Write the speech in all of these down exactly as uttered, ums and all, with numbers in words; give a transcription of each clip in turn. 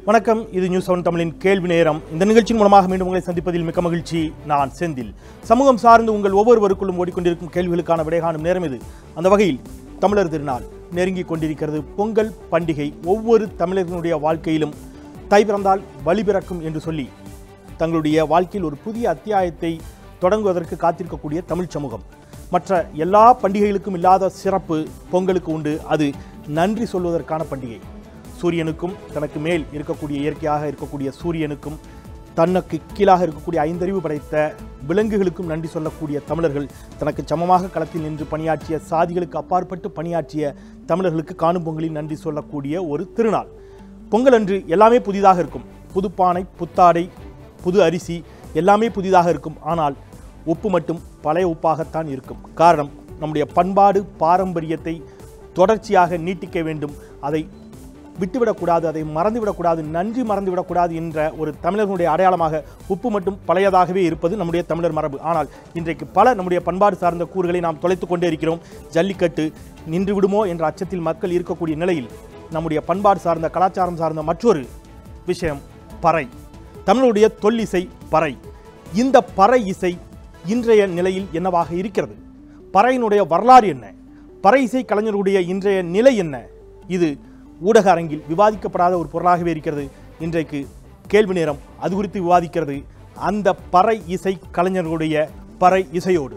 வணக்கம், இது news seven தமிழின் கேள்வி நேரம். இந்த நிகழ்ச்சியின் மூலமாக மீண்டும் உங்களை சந்திப்பதில் மிக்க மகிழ்ச்சி. நான் செந்தில். சமூகம் சார்ந்து உங்கள் ஒவ்வொருவருக்குள்ளும் ஓடிக்கொண்டிருக்கும் கேள்விகளுக்கான விடை காணும் நேரம் இது. அந்த வகையில் தமிழர் திருநாள் நெருங்கி கொண்டிருக்கிறது. பொங்கல் பண்டிகை ஒவ்வொரு தமிழர்களுடைய வாழ்க்கையிலும் தை பிறந்தால் வழி பிறக்கும் என்று சொல்லி தங்களுடைய வாழ்க்கையில் ஒரு புதிய அத்தியாயத்தை தொடங்குவதற்கு காத்திருக்கக்கூடிய தமிழ் சமூகம். மற்ற எல்லா பண்டிகைகளுக்கும் இல்லாத சிறப்பு பொங்கலுக்கு உண்டு. அது நன்றி சொல்வதற்கான பண்டிகை. சூரியனுக்கும் தனக்கு மேல் இருக்கக்கூடிய இயற்கையாக இருக்கக்கூடிய சூரியனுக்கும் தனக்கு கீழாக இருக்கக்கூடிய ஐந்தறிவு படைத்த விலங்குகளுக்கும் நன்றி சொல்லக்கூடிய தமிழர்கள், தனக்கு சமமாக களத்தில் நின்று பணியாற்றிய சாதிகளுக்கு அப்பாற்பட்டு பணியாற்றிய தமிழர்களுக்கு காணும் பொங்கலில் நன்றி சொல்லக்கூடிய ஒரு திருநாள். பொங்கல் அன்று எல்லாமே புதிதாக இருக்கும். புதுப்பானை, புத்தாடை, புது அரிசி எல்லாமே புதிதாக இருக்கும். ஆனால் உப்பு மட்டும் பழைய உப்பாகத்தான் இருக்கும். காரணம், நம்முடைய பண்பாடு பாரம்பரியத்தை தொடர்ச்சியாக நீட்டிக்க வேண்டும். அதை விட்டுவிடக்கூடாது, அதை மறந்துவிடக்கூடாது, நன்றி மறந்துவிடக்கூடாது என்ற ஒரு தமிழர்களுடைய அடையாளமாக உப்பு மட்டும் பழையதாகவே இருப்பது நம்முடைய தமிழர் மரபு. ஆனால் இன்றைக்கு பல நம்முடைய பண்பாடு சார்ந்த கூறுகளை நாம் தொலைத்து கொண்டே இருக்கிறோம். ஜல்லிக்கட்டு நின்று விடுமோ என்ற அச்சத்தில் மக்கள் இருக்கக்கூடிய நிலையில் நம்முடைய பண்பாடு சார்ந்த கலாச்சாரம் சார்ந்த மற்றொரு விஷயம் பறை. தமிழுடைய தொல்லிசை பறை. இந்த பறை இசை இன்றைய நிலையில் என்னவாக இருக்கிறது? பறையினுடைய வரலாறு என்ன? பறை இசை கலைஞருடைய இன்றைய நிலை என்ன? இது ஊடக அரங்கில் விவாதிக்கப்படாத ஒரு பொருளாகவே இருக்கிறது. இன்றைக்கு கேள்வி நேரம் அது குறித்து விவாதிக்கிறது. அந்த பறை இசை கலைஞர்களுடைய பறை இசையோடு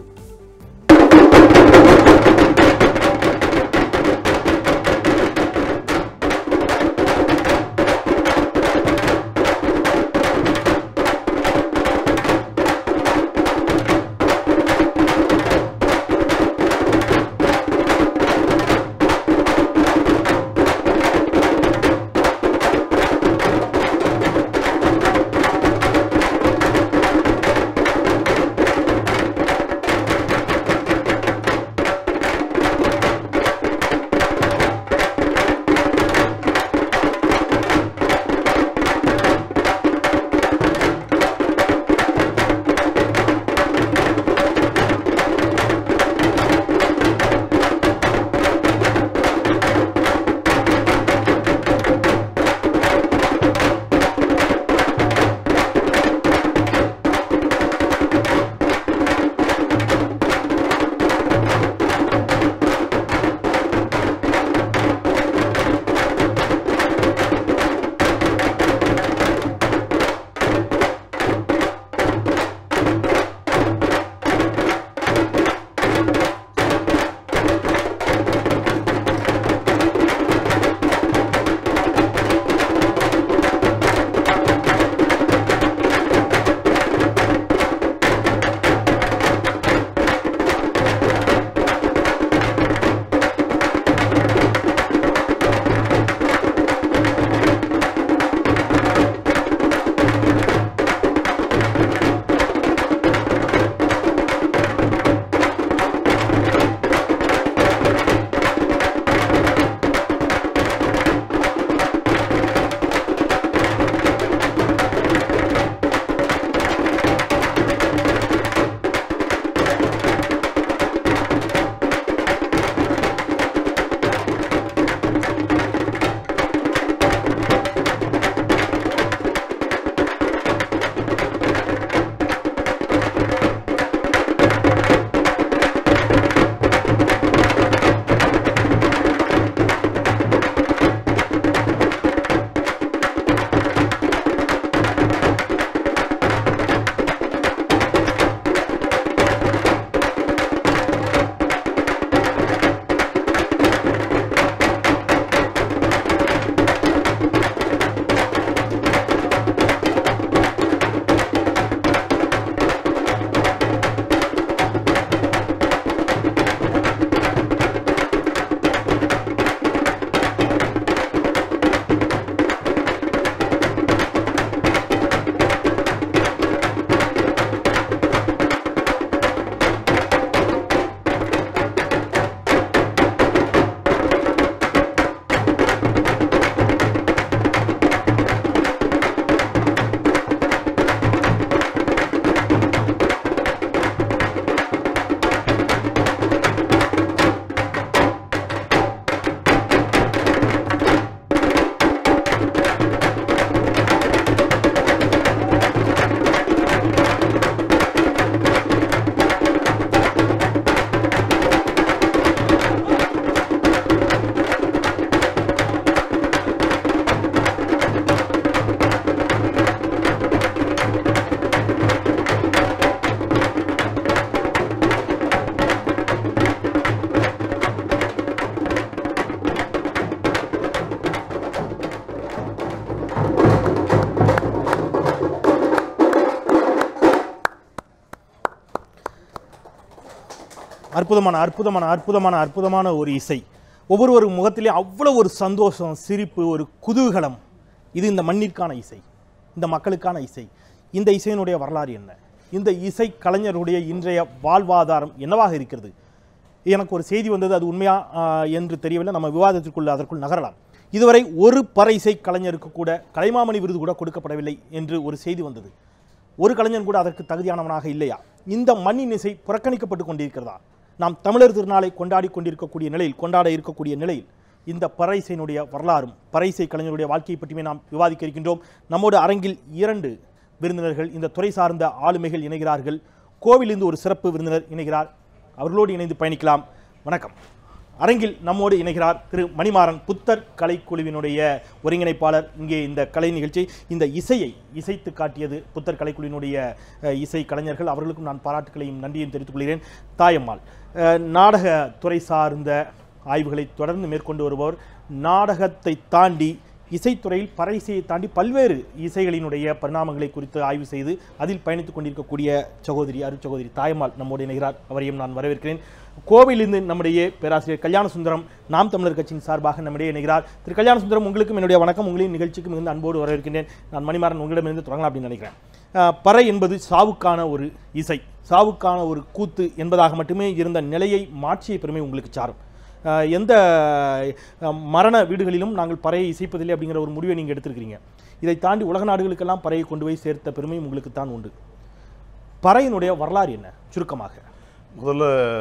அற்புதமான அற்புதமான அற்புதமான அற்புதமான ஒரு இசை. ஒவ்வொரு முகத்திலேயும் அவ்வளோ ஒரு சந்தோஷம், சிரிப்பு, ஒரு குதூகலம். இது இந்த மண்ணிற்கான இசை, இந்த மக்களுக்கான இசை. இந்த இசையினுடைய வரலாறு என்ன? இந்த இசை கலைஞருடைய இன்றைய வாழ்வாதாரம் என்னவாக இருக்கிறது? எனக்கு ஒரு செய்தி வந்தது, அது உண்மையா என்று தெரியவில்லை. நம்ம விவாதத்திற்குள்ள அதற்குள் நகரலாம். இதுவரை ஒரு பறை இசை கலைஞருக்கு கூட கலைமாமணி விருது கூட கொடுக்கப்படவில்லை என்று ஒரு செய்தி வந்தது. ஒரு கலைஞன் கூட அதற்கு தகுதியானவனாக இல்லையா? இந்த மண்ணின் இசை புறக்கணிக்கப்பட்டு கொண்டிருக்கிறதா? நாம் தமிழர் திருநாளை கொண்டாடி கொண்டிருக்கக்கூடிய நிலையில் கொண்டாட இருக்கக்கூடிய நிலையில் இந்த பறை இசையினுடைய வரலாறும் பறை இசை கலைஞருடைய வாழ்க்கையை பற்றியுமே நாம் விவாதிக்க இருக்கின்றோம். நம்மோடு அரங்கில் இரண்டு விருந்தினர்கள், இந்த துறை சார்ந்த ஆளுமைகள் இணைகிறார்கள். கோவிலிருந்து ஒரு சிறப்பு விருந்தினர் இணைகிறார். அவர்களோடு இணைந்து பயணிக்கலாம். வணக்கம். அரங்கில் நம்மோடு இணைகிறார் திரு மணிமாறன், புத்தர் கலைக்குழுவினுடைய ஒருங்கிணைப்பாளர். இங்கே இந்த கலை நிகழ்ச்சி, இந்த இசையை இசைத்து காட்டியது புத்தர் கலைக்குழுவினுடைய இசை கலைஞர்கள். அவர்களுக்கும் நான் பாராட்டுகளையும் நன்றியும் தெரிவித்துக் கொள்கிறேன். தாயம்மாள், நாடகத்துறை சார்ந்த ஆய்வுகளை தொடர்ந்து மேற்கொண்டு வருபவர். நாடகத்தை தாண்டி இசைத்துறையில் பறை இசையை தாண்டி பல்வேறு இசைகளினுடைய பரிணாமங்களை குறித்து ஆய்வு செய்து அதில் பயணித்துக் கொண்டிருக்கக்கூடிய சகோதரி அருட்சகோதரி தாயம்மாள் நம்மோடு இணைகிறார். அவரையும் நான் வரவேற்கிறேன். கோவிலிருந்து நம்முடைய பேராசிரியர் கல்யாண சுந்தரம், நாம் தமிழர் கட்சியின் சார்பாக நம்முடைய இணைகிறார். திரு கல்யாண சுந்தரம், உங்களுக்கும் என்னுடைய வணக்கம். உங்களின் நிகழ்ச்சிக்கு மிகுந்த அன்போடு வரவேற்கின்றேன். நான் மணிமாறன் உங்களிடமிருந்து தொடங்கலாம் அப்படின்னு நினைக்கிறேன். பறை என்பது சாவுக்கான ஒரு இசை, சாவுக்கான ஒரு கூத்து என்பதாக மட்டுமே இருந்த நிலையை மாற்றிய பெருமை உங்களுக்கு சாரும். எந்த மரண வீடுகளிலும் நாங்கள் பறையை இசைப்பதில்லை அப்படிங்கிற ஒரு முடிவை நீங்கள் எடுத்திருக்கிறீங்க. இதை தாண்டி உலக நாடுகளுக்கெல்லாம் பறையை கொண்டு போய் சேர்த்த பெருமையும் உங்களுக்கு தான் உண்டு. பறையினுடைய வரலாறு என்ன சுருக்கமாக? முதல்ல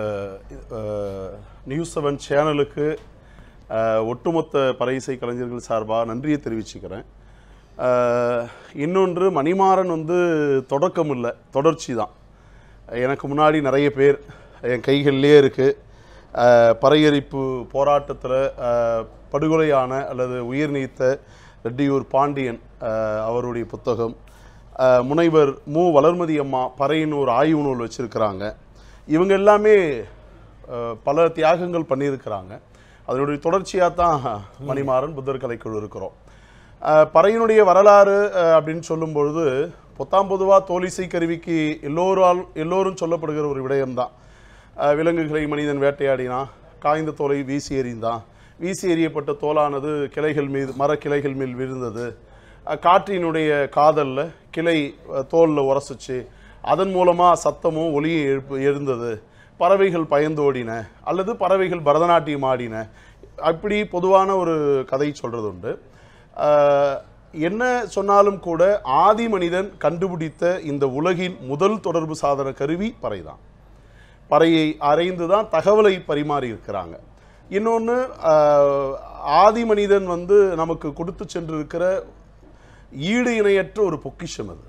நியூஸ் செவன் சேனலுக்கு ஒட்டுமொத்த பறை இசை கலைஞர்கள் சார்பாக நன்றியை தெரிவிச்சுக்கிறேன். இன்னொன்று, மணிமாறன் வந்து தொடக்கம் இல்லை, தொடர்ச்சி தான். எனக்கு முன்னாடி நிறைய பேர் என் கைகள்லேயே இருக்குது. பறையரிப்பு போராட்டத்தில் படுகொலையான அல்லது உயிர் நீத்த ரெட்டியூர் பாண்டியன் அவருடைய புத்தகம், முனைவர் மு வளர்மதி அம்மா பறையின்னு ஒரு ஆய்வு நூல் வச்சுருக்கிறாங்க. இவங்க எல்லாமே பல தியாகங்கள் பண்ணியிருக்கிறாங்க. அதனுடைய தொடர்ச்சியாக தான் மணிமாறன் புத்தர் கலைக்குழு இருக்கிறோம். பறையினுடைய வரலாறு அப்படின்னு சொல்லும் பொழுது பொத்தாம் பொதுவாக தோலிசை கருவிக்கு எல்லோரால் எல்லோரும் சொல்லப்படுகிற ஒரு விடயம்தான். விலங்குகளை மனிதன் வேட்டையாடினான், காய்ந்த தோலை வீசி எறிந்தான், வீசி எறியப்பட்ட தோலானது கிளைகள் மீது மர கிளைகள் மேல் விழுந்தது, காற்றினுடைய காதலில் கிளை தோலில் உரசிச்சு அதன் மூலமாக சத்தமும் ஒலியும் எழுப்பு எழுந்தது, பறவைகள் பயந்தோடின அல்லது பறவைகள் பரதநாட்டியம் ஆடின, அப்படி பொதுவான ஒரு கதை சொல்கிறது உண்டு. என்ன சொன்னாலும் கூட ஆதி மனிதன் கண்டுபிடித்த இந்த உலகின் முதல் தொடர்பு சாதன கருவி பறை தான். பறையை அறைந்து தான் தகவலை பரிமாறி இருக்கிறாங்க. இன்னொன்று, ஆதி மனிதன் வந்து நமக்கு கொடுத்து சென்றிருக்கிற ஈடு இணையற்ற ஒரு பொக்கிஷம் அது.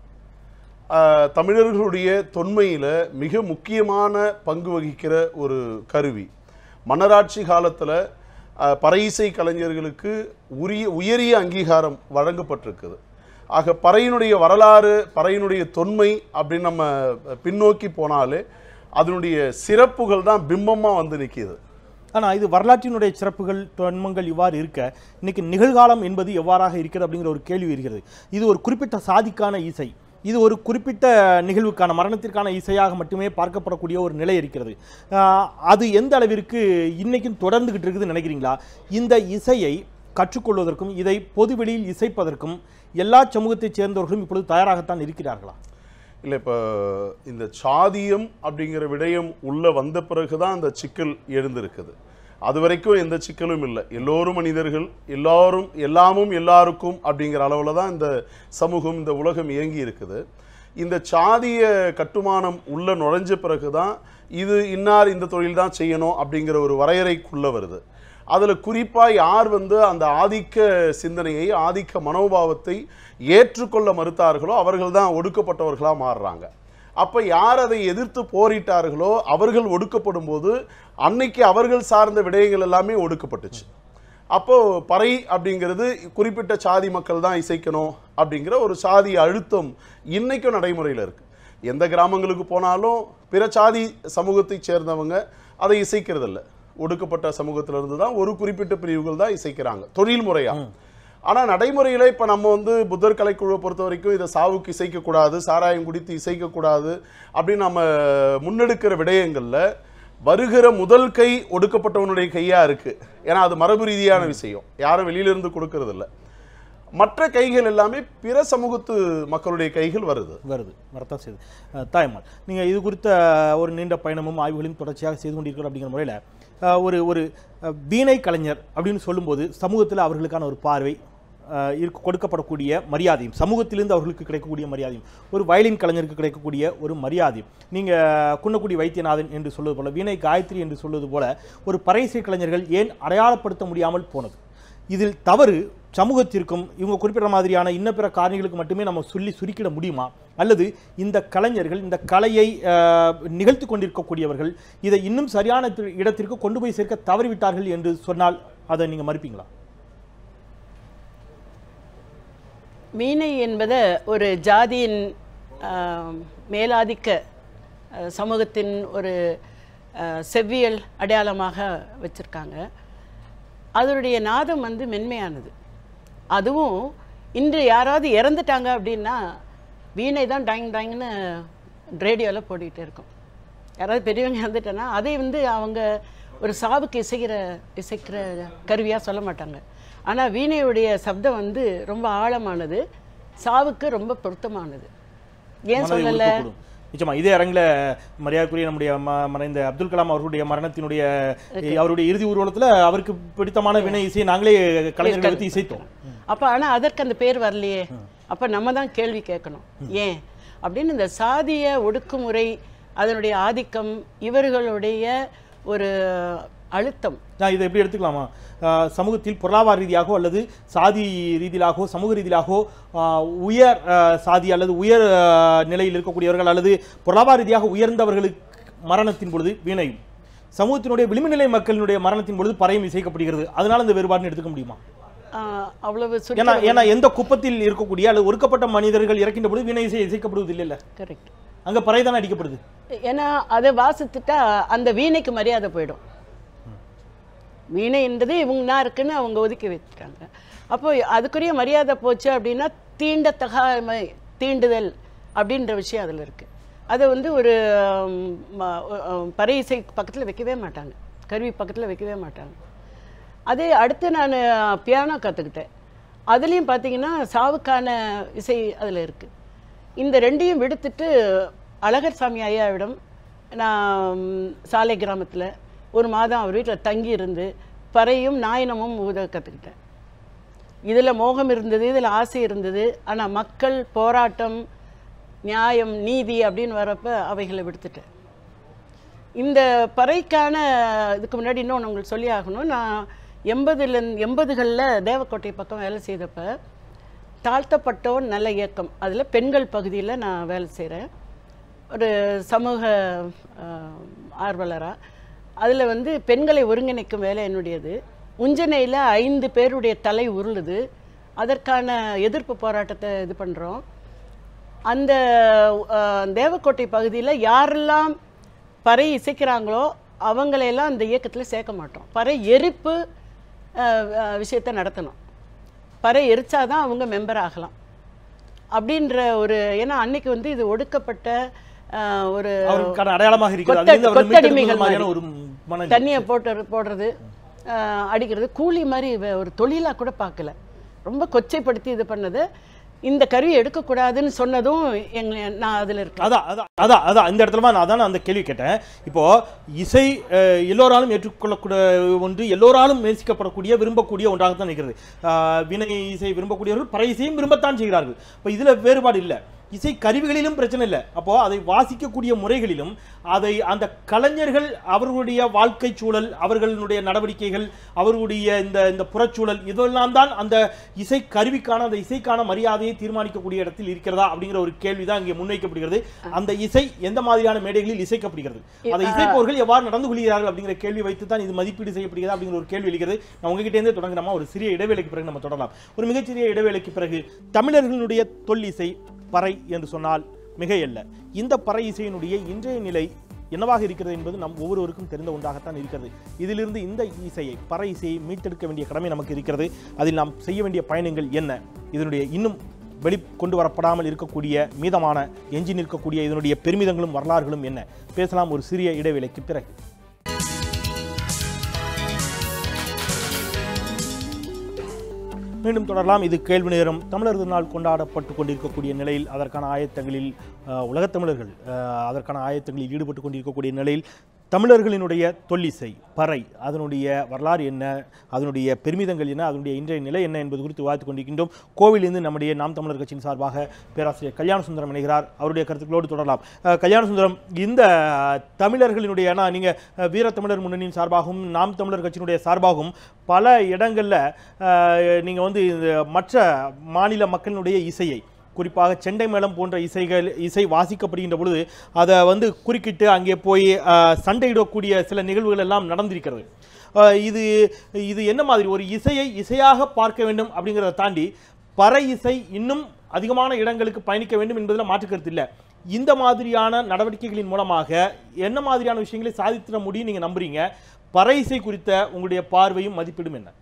தமிழர்களுடைய தொன்மையில் மிக முக்கியமான பங்கு வகிக்கிற ஒரு கருவி. மன்னராட்சி காலத்தில் பறை இசை கலைஞர்களுக்கு உரிய உயரிய அங்கீகாரம் வழங்கப்பட்டிருக்குது. ஆக பறையினுடைய வரலாறு, பறையினுடைய தொன்மை அப்படின்னு நம்ம பின்னோக்கி போனாலே அதனுடைய சிறப்புகள் தான் பிம்பமாக வந்து நிற்கிது. ஆனால் இது வரலாற்றினுடைய சிறப்புகள் தொன்மங்கள் இவ்வாறு இருக்க, இன்னைக்கு நிகழ்காலம் என்பது எவ்வாறாக இருக்கிறது அப்படிங்கிற ஒரு கேள்வி இருக்கிறது. இது ஒரு குறிப்பிட்ட சாதிக்கான இசை, இது ஒரு குறிப்பிட்ட நிகழ்வுக்கான மரணத்திற்கான இசையாக மட்டுமே பார்க்கப்படக்கூடிய ஒரு நிலை இருக்கிறது. அது எந்த அளவிற்கு இன்னைக்கும் தொடர்ந்துகிட்டு இருக்குதுன்னு நினைக்கிறீங்களா? இந்த இசையை கற்றுக்கொள்வதற்கும் இதை பொதுவெளியில் இசைப்பதற்கும் எல்லா சமூகத்தைச் சேர்ந்தவர்களும் இப்பொழுது தயாராகத்தான் இருக்கிறார்களா? இல்லை, இப்போ இந்த சாதியம் அப்படிங்கிற விடயம் உள்ளே வந்த பிறகு தான் அந்த சிக்கல் எழுந்திருக்குது. அது வரைக்கும் எந்த சிக்கலும் இல்லை. எல்லோரும் மனிதர்கள், எல்லாரும் எல்லாமும் எல்லாருக்கும் அப்படிங்கிற அளவில் தான் இந்த சமூகம், இந்த உலகம் இயங்கி இருக்குது. இந்த சாதிய கட்டுமானம் உள்ளே நுழைஞ்ச பிறகு தான் இது இன்னார் இந்த தொழில் தான் செய்யணும் அப்படிங்கிற ஒரு வரையறைக்குள்ளே வருது. அதில் குறிப்பாக யார் வந்து அந்த ஆதிக்க சிந்தனையை, ஆதிக்க மனோபாவத்தை ஏற்றுக்கொள்ள மறுத்தார்களோ அவர்கள் தான் ஒடுக்கப்பட்டவர்களாக மாறுறாங்க. அப்போ யார் அதை எதிர்த்து போரிட்டார்களோ அவர்கள் ஒடுக்கப்படும் போது அன்னைக்கு அவர்கள் சார்ந்த விடயங்கள் எல்லாமே ஒடுக்கப்பட்டுச்சு. அப்போது பறை அப்படிங்கிறது குறிப்பிட்ட சாதி மக்கள் தான் இசைக்கணும் அப்படிங்கிற ஒரு சாதி அழுத்தம் இன்றைக்கும் நடைமுறையில் இருக்குது. எந்த கிராமங்களுக்கு போனாலும் பிற சாதி சமூகத்தை சேர்ந்தவங்க அதை இசைக்கிறதில்ல. ஒடுக்கப்பட்ட சமூகத்திலிருந்து தான் ஒரு குறிப்பிட்ட பிரிவுகள் தான் இசைக்கிறாங்க தொழில் முறையாக. ஆனால் நடைமுறையில் இப்போ நம்ம வந்து புத்தர் கலைக்குழுவை பொறுத்த வரைக்கும் இதை சாவுக்கு இசைக்கக்கூடாது, சாராயம் குடித்து இசைக்கக்கூடாது அப்படின்னு நம்ம முன்னெடுக்கிற விடயங்களில் வருகிற முதல் கை ஒடுக்கப்பட்டவனுடைய கையா இருக்கு. ஏன்னா அது மரபு ரீதியான விஷயம், யாரும் வெளியிலிருந்து கொடுக்கறது இல்லை. மற்ற கைகள் எல்லாமே பிற சமூகத்து மக்களுடைய கைகள் வருது வருது வரத்தான் செய்யுது. தாயம்மாள், நீங்கள் இது குறித்த ஒரு நீண்ட பயணமும் ஆய்வுகளையும் தொடர்ச்சியாக செய்து கொண்டிருக்கிறோம். அப்படிங்கிற முறையில் ஒரு ஒரு வீணை கலைஞர் அப்படின்னு சொல்லும்போது சமூகத்தில் அவர்களுக்கான ஒரு பார்வை இருக்கு, கொடுக்கப்படக்கூடிய மரியாதையும், சமூகத்திலிருந்து அவர்களுக்கு கிடைக்கக்கூடிய மரியாதையும், ஒரு வயலின் கலைஞருக்கு கிடைக்கக்கூடிய ஒரு மரியாதையும், நீங்கள் குன்னக்குடி வைத்தியநாதன் என்று சொல்வது போல, வீணை காயத்ரி என்று சொல்வது போல ஒரு பறையிசை கலைஞர்கள் ஏன் அடையாளப்படுத்த முடியாமல் போனது? இதில் தவறு சமூகத்திற்கும் இவங்க குறிப்பிட்ட மாதிரியான இன்ன பிற காரணிகளுக்கு மட்டுமே நம்ம சொல்லி சுருக்கிட முடியுமா? அல்லது இந்த கலைஞர்கள், இந்த கலையை நிகழ்த்தி கொண்டிருக்கக்கூடியவர்கள் இதை இன்னும் சரியான இடத்திற்கு கொண்டு போய் சேர்க்க தவறிவிட்டார்கள் என்று சொன்னால் அதை நீங்கள் மறுப்பீங்களா? வீணை என்பது ஒரு ஜாதியின் மேலாதிக்க சமூகத்தின் ஒரு செவ்வியல் அடையாளமாக வச்சுருக்காங்க. அதனுடைய நாதம் வந்து மென்மையானது. அதுவும் இன்று யாராவது இறந்துட்டாங்க அப்படின்னா வீணை தான் டாயிங் டாயிங்னு ரேடியோவில் போட்டுக்கிட்டே இருக்கும். யாராவது பெரியவங்க இறந்துட்டேன்னா அதை வந்து அவங்க ஒரு சாவுக்கு இசைக்கிற இசைக்கிற கருவியாக சொல்ல மாட்டாங்க. ஆனால் வீணையுடைய சப்தம் வந்து ரொம்ப ஆழமானது, சாவுக்கு ரொம்ப பொருத்தமானது. ஏன் சொல்லலை? நிச்சயமா இதே அரங்கில் மரியாதைக்குரிய நம்முடைய மறைந்த அப்துல் கலாம் அவர்களுடைய மரணத்தினுடைய அவருடைய இறுதி ஊர்வலத்தில் அவருக்கு பிடித்தமான வினை இசையை நாங்களே கலைஞர்களை பற்றி இசைத்தோம். அப்போ ஆனால் அதற்கு அந்த பேர் வரலையே. அப்போ நம்ம தான் கேள்வி கேட்கணும், ஏன் அப்படின்னு. இந்த சாதிய ஒடுக்குமுறை, அதனுடைய ஆதிக்கம், இவர்களுடைய ஒரு அழுத்தம், நான் இதை எப்படி எடுத்துக்கலாமா? சமூகத்தில் பொருளாதார ரீதியாகவோ அல்லது சாதி ரீதியிலாகவோ சமூக ரீதியிலாகவோ உயர் சாதி அல்லது உயர் நிலையில் இருக்கக்கூடியவர்கள் அல்லது பொருளாதார ரீதியாக உயர்ந்தவர்களுக்கு மரணத்தின் பொழுது வீணையும், சமூகத்தினுடைய விளிம்பு நிலை மக்களினுடைய மரணத்தின் பொழுது பறையும் இசைக்கப்படுகிறது. அதனால இந்த வேறுபாடுன்னு எடுத்துக்க முடியுமா? அவ்வளவு ஏன்னா ஏன்னா எந்த குப்பத்தில் இருக்கக்கூடிய அல்லது ஒடுக்கப்பட்ட மனிதர்கள் இறக்கின்ற பொழுது வீணை இசை இசைக்கப்படுவது இல்லை. கரெக்ட். அங்கே பறை தானே அடிக்கப்படுது. ஏன்னா அதை வாசித்துட்டா அந்த வீணைக்கு மரியாதை போயிடும். வீணை என்றது இவங்கன்னா இருக்குன்னு அவங்க ஒதுக்கி வச்சுட்டாங்க. அப்போ அதுக்குரிய மரியாதை போச்சு அப்படின்னா தீண்டத்தகாமை, தீண்டுதல் அப்படின்ற விஷயம் அதில் இருக்குது. அதை வந்து ஒரு பறை இசை பக்கத்தில் வைக்கவே மாட்டாங்க, கருவி பக்கத்தில் வைக்கவே மாட்டாங்க. அதே அடுத்து நான் பியானோ கற்றுக்கிட்டேன். அதுலேயும் பார்த்தீங்கன்னா சாவுக்கான இசை அதில் இருக்குது. இந்த ரெண்டையும் விடுத்துட்டு அழகர் சாமி ஐயாவிடம் நான் சாலை கிராமத்தில் ஒரு மாதம் அவர் வீட்டில் தங்கி இருந்து பறையும் நாயனமும் ஊத கற்றுக்கிட்டேன். இதில் மோகம் இருந்தது, இதில் ஆசை இருந்தது. ஆனால் மக்கள் போராட்டம், நியாயம், நீதி அப்படின்னு வரப்போ அவைகளை விடுத்துட்டேன். இந்த பறைக்கான இதுக்கு முன்னாடி இன்னொன்று உங்களுக்கு சொல்லி ஆகணும். நான் எண்பதுல எண்பதுகளில் தேவக்கோட்டை பக்கம் வேலை செய்தப்போ தாழ்த்தப்பட்டோர் நல்ல இயக்கம், அதில் பெண்கள் பகுதியில் நான் வேலை செய்கிறேன், ஒரு சமூக ஆர்வலராக. அதில் வந்து பெண்களை ஒருங்கிணைக்கும் வேலை என்னுடையது. உஞ்சனையில் ஐந்து பேருடைய தலை உருளுது, அதற்கான எதிர்ப்பு போராட்டத்தை இது பண்ணுறோம். அந்த தேவக்கோட்டை பகுதியில் யாரெல்லாம் பறை இசைக்கிறாங்களோ அவங்களையெல்லாம் அந்த இயக்கத்தில் சேர்க்க மாட்டோம். பறை எரிப்பு விஷயத்தை நடத்தணும். பறை எரிச்சாதான் அவங்க மெம்பர் ஆகலாம் அப்படின்ற ஒரு, ஏன்னா அன்னைக்கு வந்து இது ஒடுக்கப்பட்ட ஒரு அடையாளமாக கொத்தடிமைகள், தண்ணியை போட்டு போடுறது, அடிக்கிறது, கூலி மாதிரி ஒரு தொழிலாக கூட பார்க்கல, ரொம்ப கொச்சைப்படுத்தி இது பண்ணது. இந்த கருவி எடுக்கக்கூடாதுன்னு சொன்னதும் எங்க நான் அதில் இருக்கேன். அதான் அதான் அதான் அதான் இந்த இடத்துல நான் அதான் அந்த கேள்வி கேட்டேன். இப்போ இசை எல்லோராலும் ஏற்றுக்கொள்ளக்கூடிய ஒன்று, எல்லோராலும் நேசிக்கப்படக்கூடிய விரும்பக்கூடிய ஒன்றாகத்தான் இருக்கிறது. வினை இசை விரும்பக்கூடியவர்கள் பறை இசையும் விரும்பத்தான் செய்கிறார்கள். இப்போ இதில் வேறுபாடு இல்லை. இசை கருவிகளிலும் பிரச்சனை இல்லை. அப்போ அதை வாசிக்கக்கூடிய முறைகளிலும் அதை அந்த கலைஞர்கள் அவர்களுடைய வாழ்க்கை சூழல், அவர்களுடைய நடவடிக்கைகள், அவர்களுடைய இந்த இந்த புறச்சூழல், இதெல்லாம் தான் அந்த இசை கருவிக்கான அந்த இசைக்கான மரியாதையை தீர்மானிக்கக்கூடிய இடத்தில் இருக்கிறதா அப்படிங்கிற ஒரு கேள்விதான் இங்கே முன்வைக்கப்படுகிறது. அந்த இசை எந்த மாதிரியான மேடைகளில் இசைக்கப்படுகிறது, அதை இசைப்பவர்கள் எவ்வாறு நடந்து கொள்கிறார்கள் அப்படிங்கிற கேள்வி வைத்து தான் இது மதிப்பீடு செய்யப்படுகிறது அப்படிங்கிற ஒரு கேள்வி எழுகிறது. நான் உங்ககிட்ட இருந்தே தொடங்குறோமா, ஒரு சிறிய இடைவேளைக்கு பிறகு நம்ம தொடரலாம். ஒரு மிகச்சிறிய இடைவேளைக்கு பிறகு தமிழர்களுடைய தொல்லிசை பறை என்று சொன்னால் மிகையல்ல. இந்த பறை இசையினுடைய இன்றைய நிலை என்னவாக இருக்கிறது என்பது நம் ஒவ்வொருவருக்கும் தெரிந்த ஒன்றாகத்தான் இருக்கிறது. இதிலிருந்து இந்த இசையை, பறை இசையை மீட்டெடுக்க வேண்டிய கடமை நமக்கு இருக்கிறது. அதில் நாம் செய்ய வேண்டிய பயணங்கள் என்ன, இதனுடைய இன்னும் வெளி கொண்டு வரப்படாமல் இருக்கக்கூடிய மீதமான எஞ்சி நிற்கக்கூடிய இதனுடைய பெருமிதங்களும் வரலாறுகளும் என்ன, பேசலாம் ஒரு சிறிய இடைவேளைக்கு பிறகு. மீண்டும் தொடரலாம். இது கேள்வி நேரம். தமிழர் திருநாள் கொண்டாடப்பட்டு கொண்டிருக்கக்கூடிய நிலையில் அதற்கான ஆயத்தங்களில் உலகத் தமிழர்கள் அதற்கான ஆயத்தங்களில் ஈடுபட்டு கொண்டிருக்கக்கூடிய நிலையில் தமிழர்களினுடைய தொல்லிசை பறை அதனுடைய வரலாறு என்ன, அதனுடைய பெருமிதங்கள் என்ன, அதனுடைய இன்றைய நிலை என்ன என்பது குறித்து விவாதித்துக் கொண்டிருக்கின்றோம். கோவிலிருந்து நம்முடைய நாம் தமிழர் கட்சியின் சார்பாக பேராசிரியர் கல்யாண சுந்தரம் இணைகிறார். அவருடைய கருத்துக்களோடு தொடரலாம். கல்யாண சுந்தரம், இந்த தமிழர்களினுடைய ஏன்னா நீங்கள் வீரத்தமிழர் முன்னணியின் சார்பாகவும் நாம் தமிழர் கட்சியினுடைய சார்பாகவும் பல இடங்களில் நீங்கள் வந்து மற்ற மாநில மக்களினுடைய இசையை குறிப்பாக செண்டை மேளம் போன்ற இசைகள் இசை வாசிக்கப்படுகின்ற பொழுது அதை வந்து குறுக்கிட்டு அங்கே போய் சண்டையிடக்கூடிய சில நிகழ்வுகள் எல்லாம் நடந்திருக்கிறது. இது இது என்ன மாதிரி ஒரு இசையை இசையாக பார்க்க வேண்டும் அப்படிங்கிறத தாண்டி பறை இசை இன்னும் அதிகமான இடங்களுக்கு பயணிக்க வேண்டும் என்பதில் மாற்றுக்கருத்து இல்லை. இந்த மாதிரியான நடவடிக்கைகளின் மூலமாக என்ன மாதிரியான விஷயங்களை சாதித்திட முடியும் நீங்கள் நம்புறீங்க? பறை இசை குறித்த உங்களுடைய பார்வையும் மதிப்பீடும் என்ன?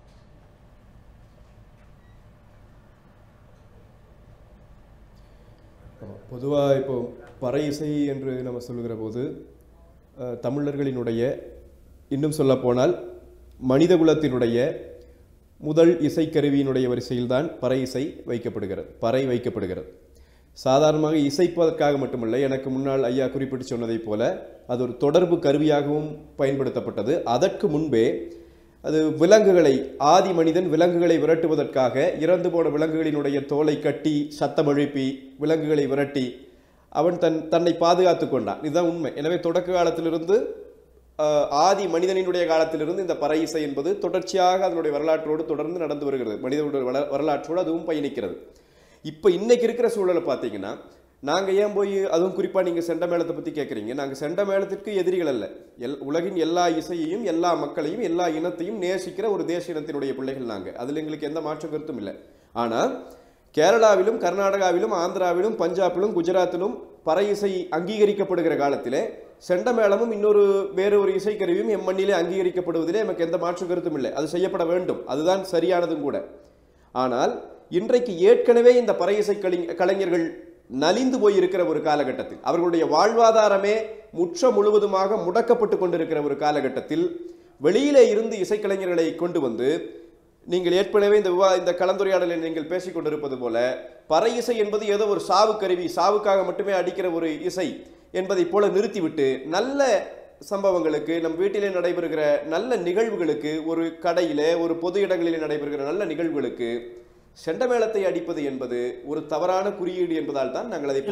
பொதுவாக இப்போ பறை இசை என்று நம்ம சொல்லுகிற போது தமிழர்களினுடைய இன்னும் சொல்லப்போனால் மனித குலத்தினுடைய முதல் இசைக்கருவியினுடைய வரிசையில்தான் பறை இசை வைக்கப்படுகிறது பறை வைக்கப்படுகிறது. சாதாரணமாக இசைப்பதற்காக மட்டுமல்ல, எனக்கு முன்னால் ஐயா குறிப்பிட்டு சொன்னதைப் போல அது ஒரு தொடர்பு கருவியாகவும் பயன்படுத்தப்பட்டது. அதற்கு முன்பே அது விலங்குகளை ஆதி மனிதன் விலங்குகளை விரட்டுவதற்காக இறந்து போன விலங்குகளினுடைய தோலை கட்டி சத்தம் எழுப்பி விலங்குகளை விரட்டி அவன் தன் தன்னை பாதுகாத்து கொண்டான். இதுதான் உண்மை. எனவே தொடக்க காலத்திலிருந்து ஆதி மனிதனினுடைய காலத்திலிருந்து இந்த பறை இசை என்பது தொடர்ச்சியாக அதனுடைய வரலாற்றோடு தொடர்ந்து நடந்து வருகிறது. மனிதனுடைய வரலாற்றோடு அதுவும் பயணிக்கிறது. இப்போ இன்னைக்கு இருக்கிற சூழலை பார்த்தீங்கன்னா, நாங்கள் ஏன் போய் அதுவும் குறிப்பாக நீங்கள் செண்ட மேளத்தை பற்றி கேட்குறீங்க. நாங்கள் செண்ட மேளத்திற்கு எதிரிகள் அல்ல. எல் உலகின் எல்லா இசையையும் எல்லா மக்களையும் எல்லா இனத்தையும் நேசிக்கிற ஒரு தேச இனத்தினுடைய பிள்ளைகள் நாங்கள். அதில் எங்களுக்கு எந்த மாற்று கருத்தும் இல்லை. ஆனால் கேரளாவிலும் கர்நாடகாவிலும் ஆந்திராவிலும் பஞ்சாபிலும் குஜராத்திலும் பறை இசை அங்கீகரிக்கப்படுகிற காலத்திலே செண்ட மேளமும் இன்னொரு வேறு ஒரு இசைக்கருவியும் எம் மண்ணிலே அங்கீகரிக்கப்படுவதிலே நமக்கு எந்த மாற்று கருத்தும் இல்லை. அது செய்யப்பட வேண்டும், அதுதான் சரியானதும் கூட. ஆனால் இன்றைக்கு ஏற்கனவே இந்த பறை இசை கலைஞர்கள் நலிந்து போயிருக்கிற ஒரு காலகட்டத்தில், அவர்களுடைய வாழ்வாதாரமே முற்ற முழுவதுமாக முடக்கப்பட்டு கொண்டிருக்கிற ஒரு காலகட்டத்தில் வெளியிலே இருந்து இசைக்கலைஞர்களை கொண்டு வந்து, நீங்கள் ஏற்கனவே இந்த விவா இந்த கலந்துரையாடலில் நீங்கள் பேசிக் கொண்டிருப்பது போல பறை இசை என்பது ஏதோ ஒரு சாவு கருவி, சாவுக்காக மட்டுமே அடிக்கிற ஒரு இசை என்பதை போல நிறுத்திவிட்டு நல்ல சம்பவங்களுக்கு, நம் வீட்டிலே நடைபெறுகிற நல்ல நிகழ்வுகளுக்கு, ஒரு கடையிலே ஒரு பொது இடங்களிலே நடைபெறுகிற நல்ல நிகழ்வுகளுக்கு செண்ட மேளத்தை அடிப்பது என்பது ஒரு தவறான குறியீடு என்பதால் தான் நாங்கள் அதை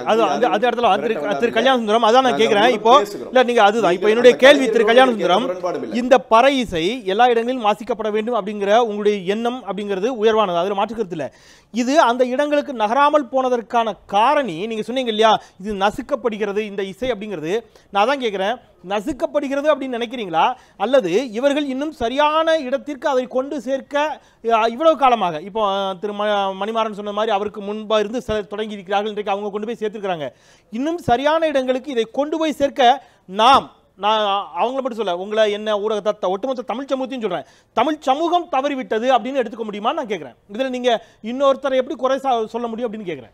திரு கல்யாண சுந்தரம் அதான் நான் கேட்கிறேன். இப்போ இல்ல நீங்க அதுதான் இப்போ என்னுடைய கேள்வி திரு கல்யாண சுந்தரம், இந்த பறை இசை எல்லா இடங்களிலும் வாசிக்கப்பட வேண்டும் அப்படிங்கிற உங்களுடைய எண்ணம் அப்படிங்கிறது உயர்வானது, அதுல மாற்றுக்கிறது இல்லை. இது அந்த இடங்களுக்கு நகராமல் போனதற்கான காரணி நீங்க சொன்னீங்க இல்லையா, இது நசுக்கப்படுகிறது இந்த இசை அப்படிங்கிறது. நான் தான் கேட்கிறேன், நசுக்கப்படுகிறது அப்படின்னு நினைக்கிறீங்களா, அல்லது இவர்கள் இன்னும் சரியான இடத்திற்கு அதை கொண்டு சேர்க்க இவ்வளவு காலமாக, இப்போ திரு மணிமாறன் சொன்ன மாதிரி அவருக்கு முன்பாக இருந்து தொடங்கி இருக்கிறார்கள், இன்றைக்கு அவங்க கொண்டு போய் சேர்த்துருக்கிறாங்க, இன்னும் சரியான இடங்களுக்கு இதை கொண்டு போய் சேர்க்க நாம் நான் அவங்கள மட்டும் சொல்ல உங்களை என்ன ஊடகத்தை ஒட்டுமொத்த தமிழ் சமூகத்தையும் சொல்றேன், தமிழ் சமூகம் தவறிவிட்டது அப்படின்னு எடுத்துக்க முடியுமா நான் கேட்கிறேன். இதுல நீங்க இன்னொருத்தரை எப்படி குறை சொல்ல முடியும் அப்படின்னு கேட்கிறேன்.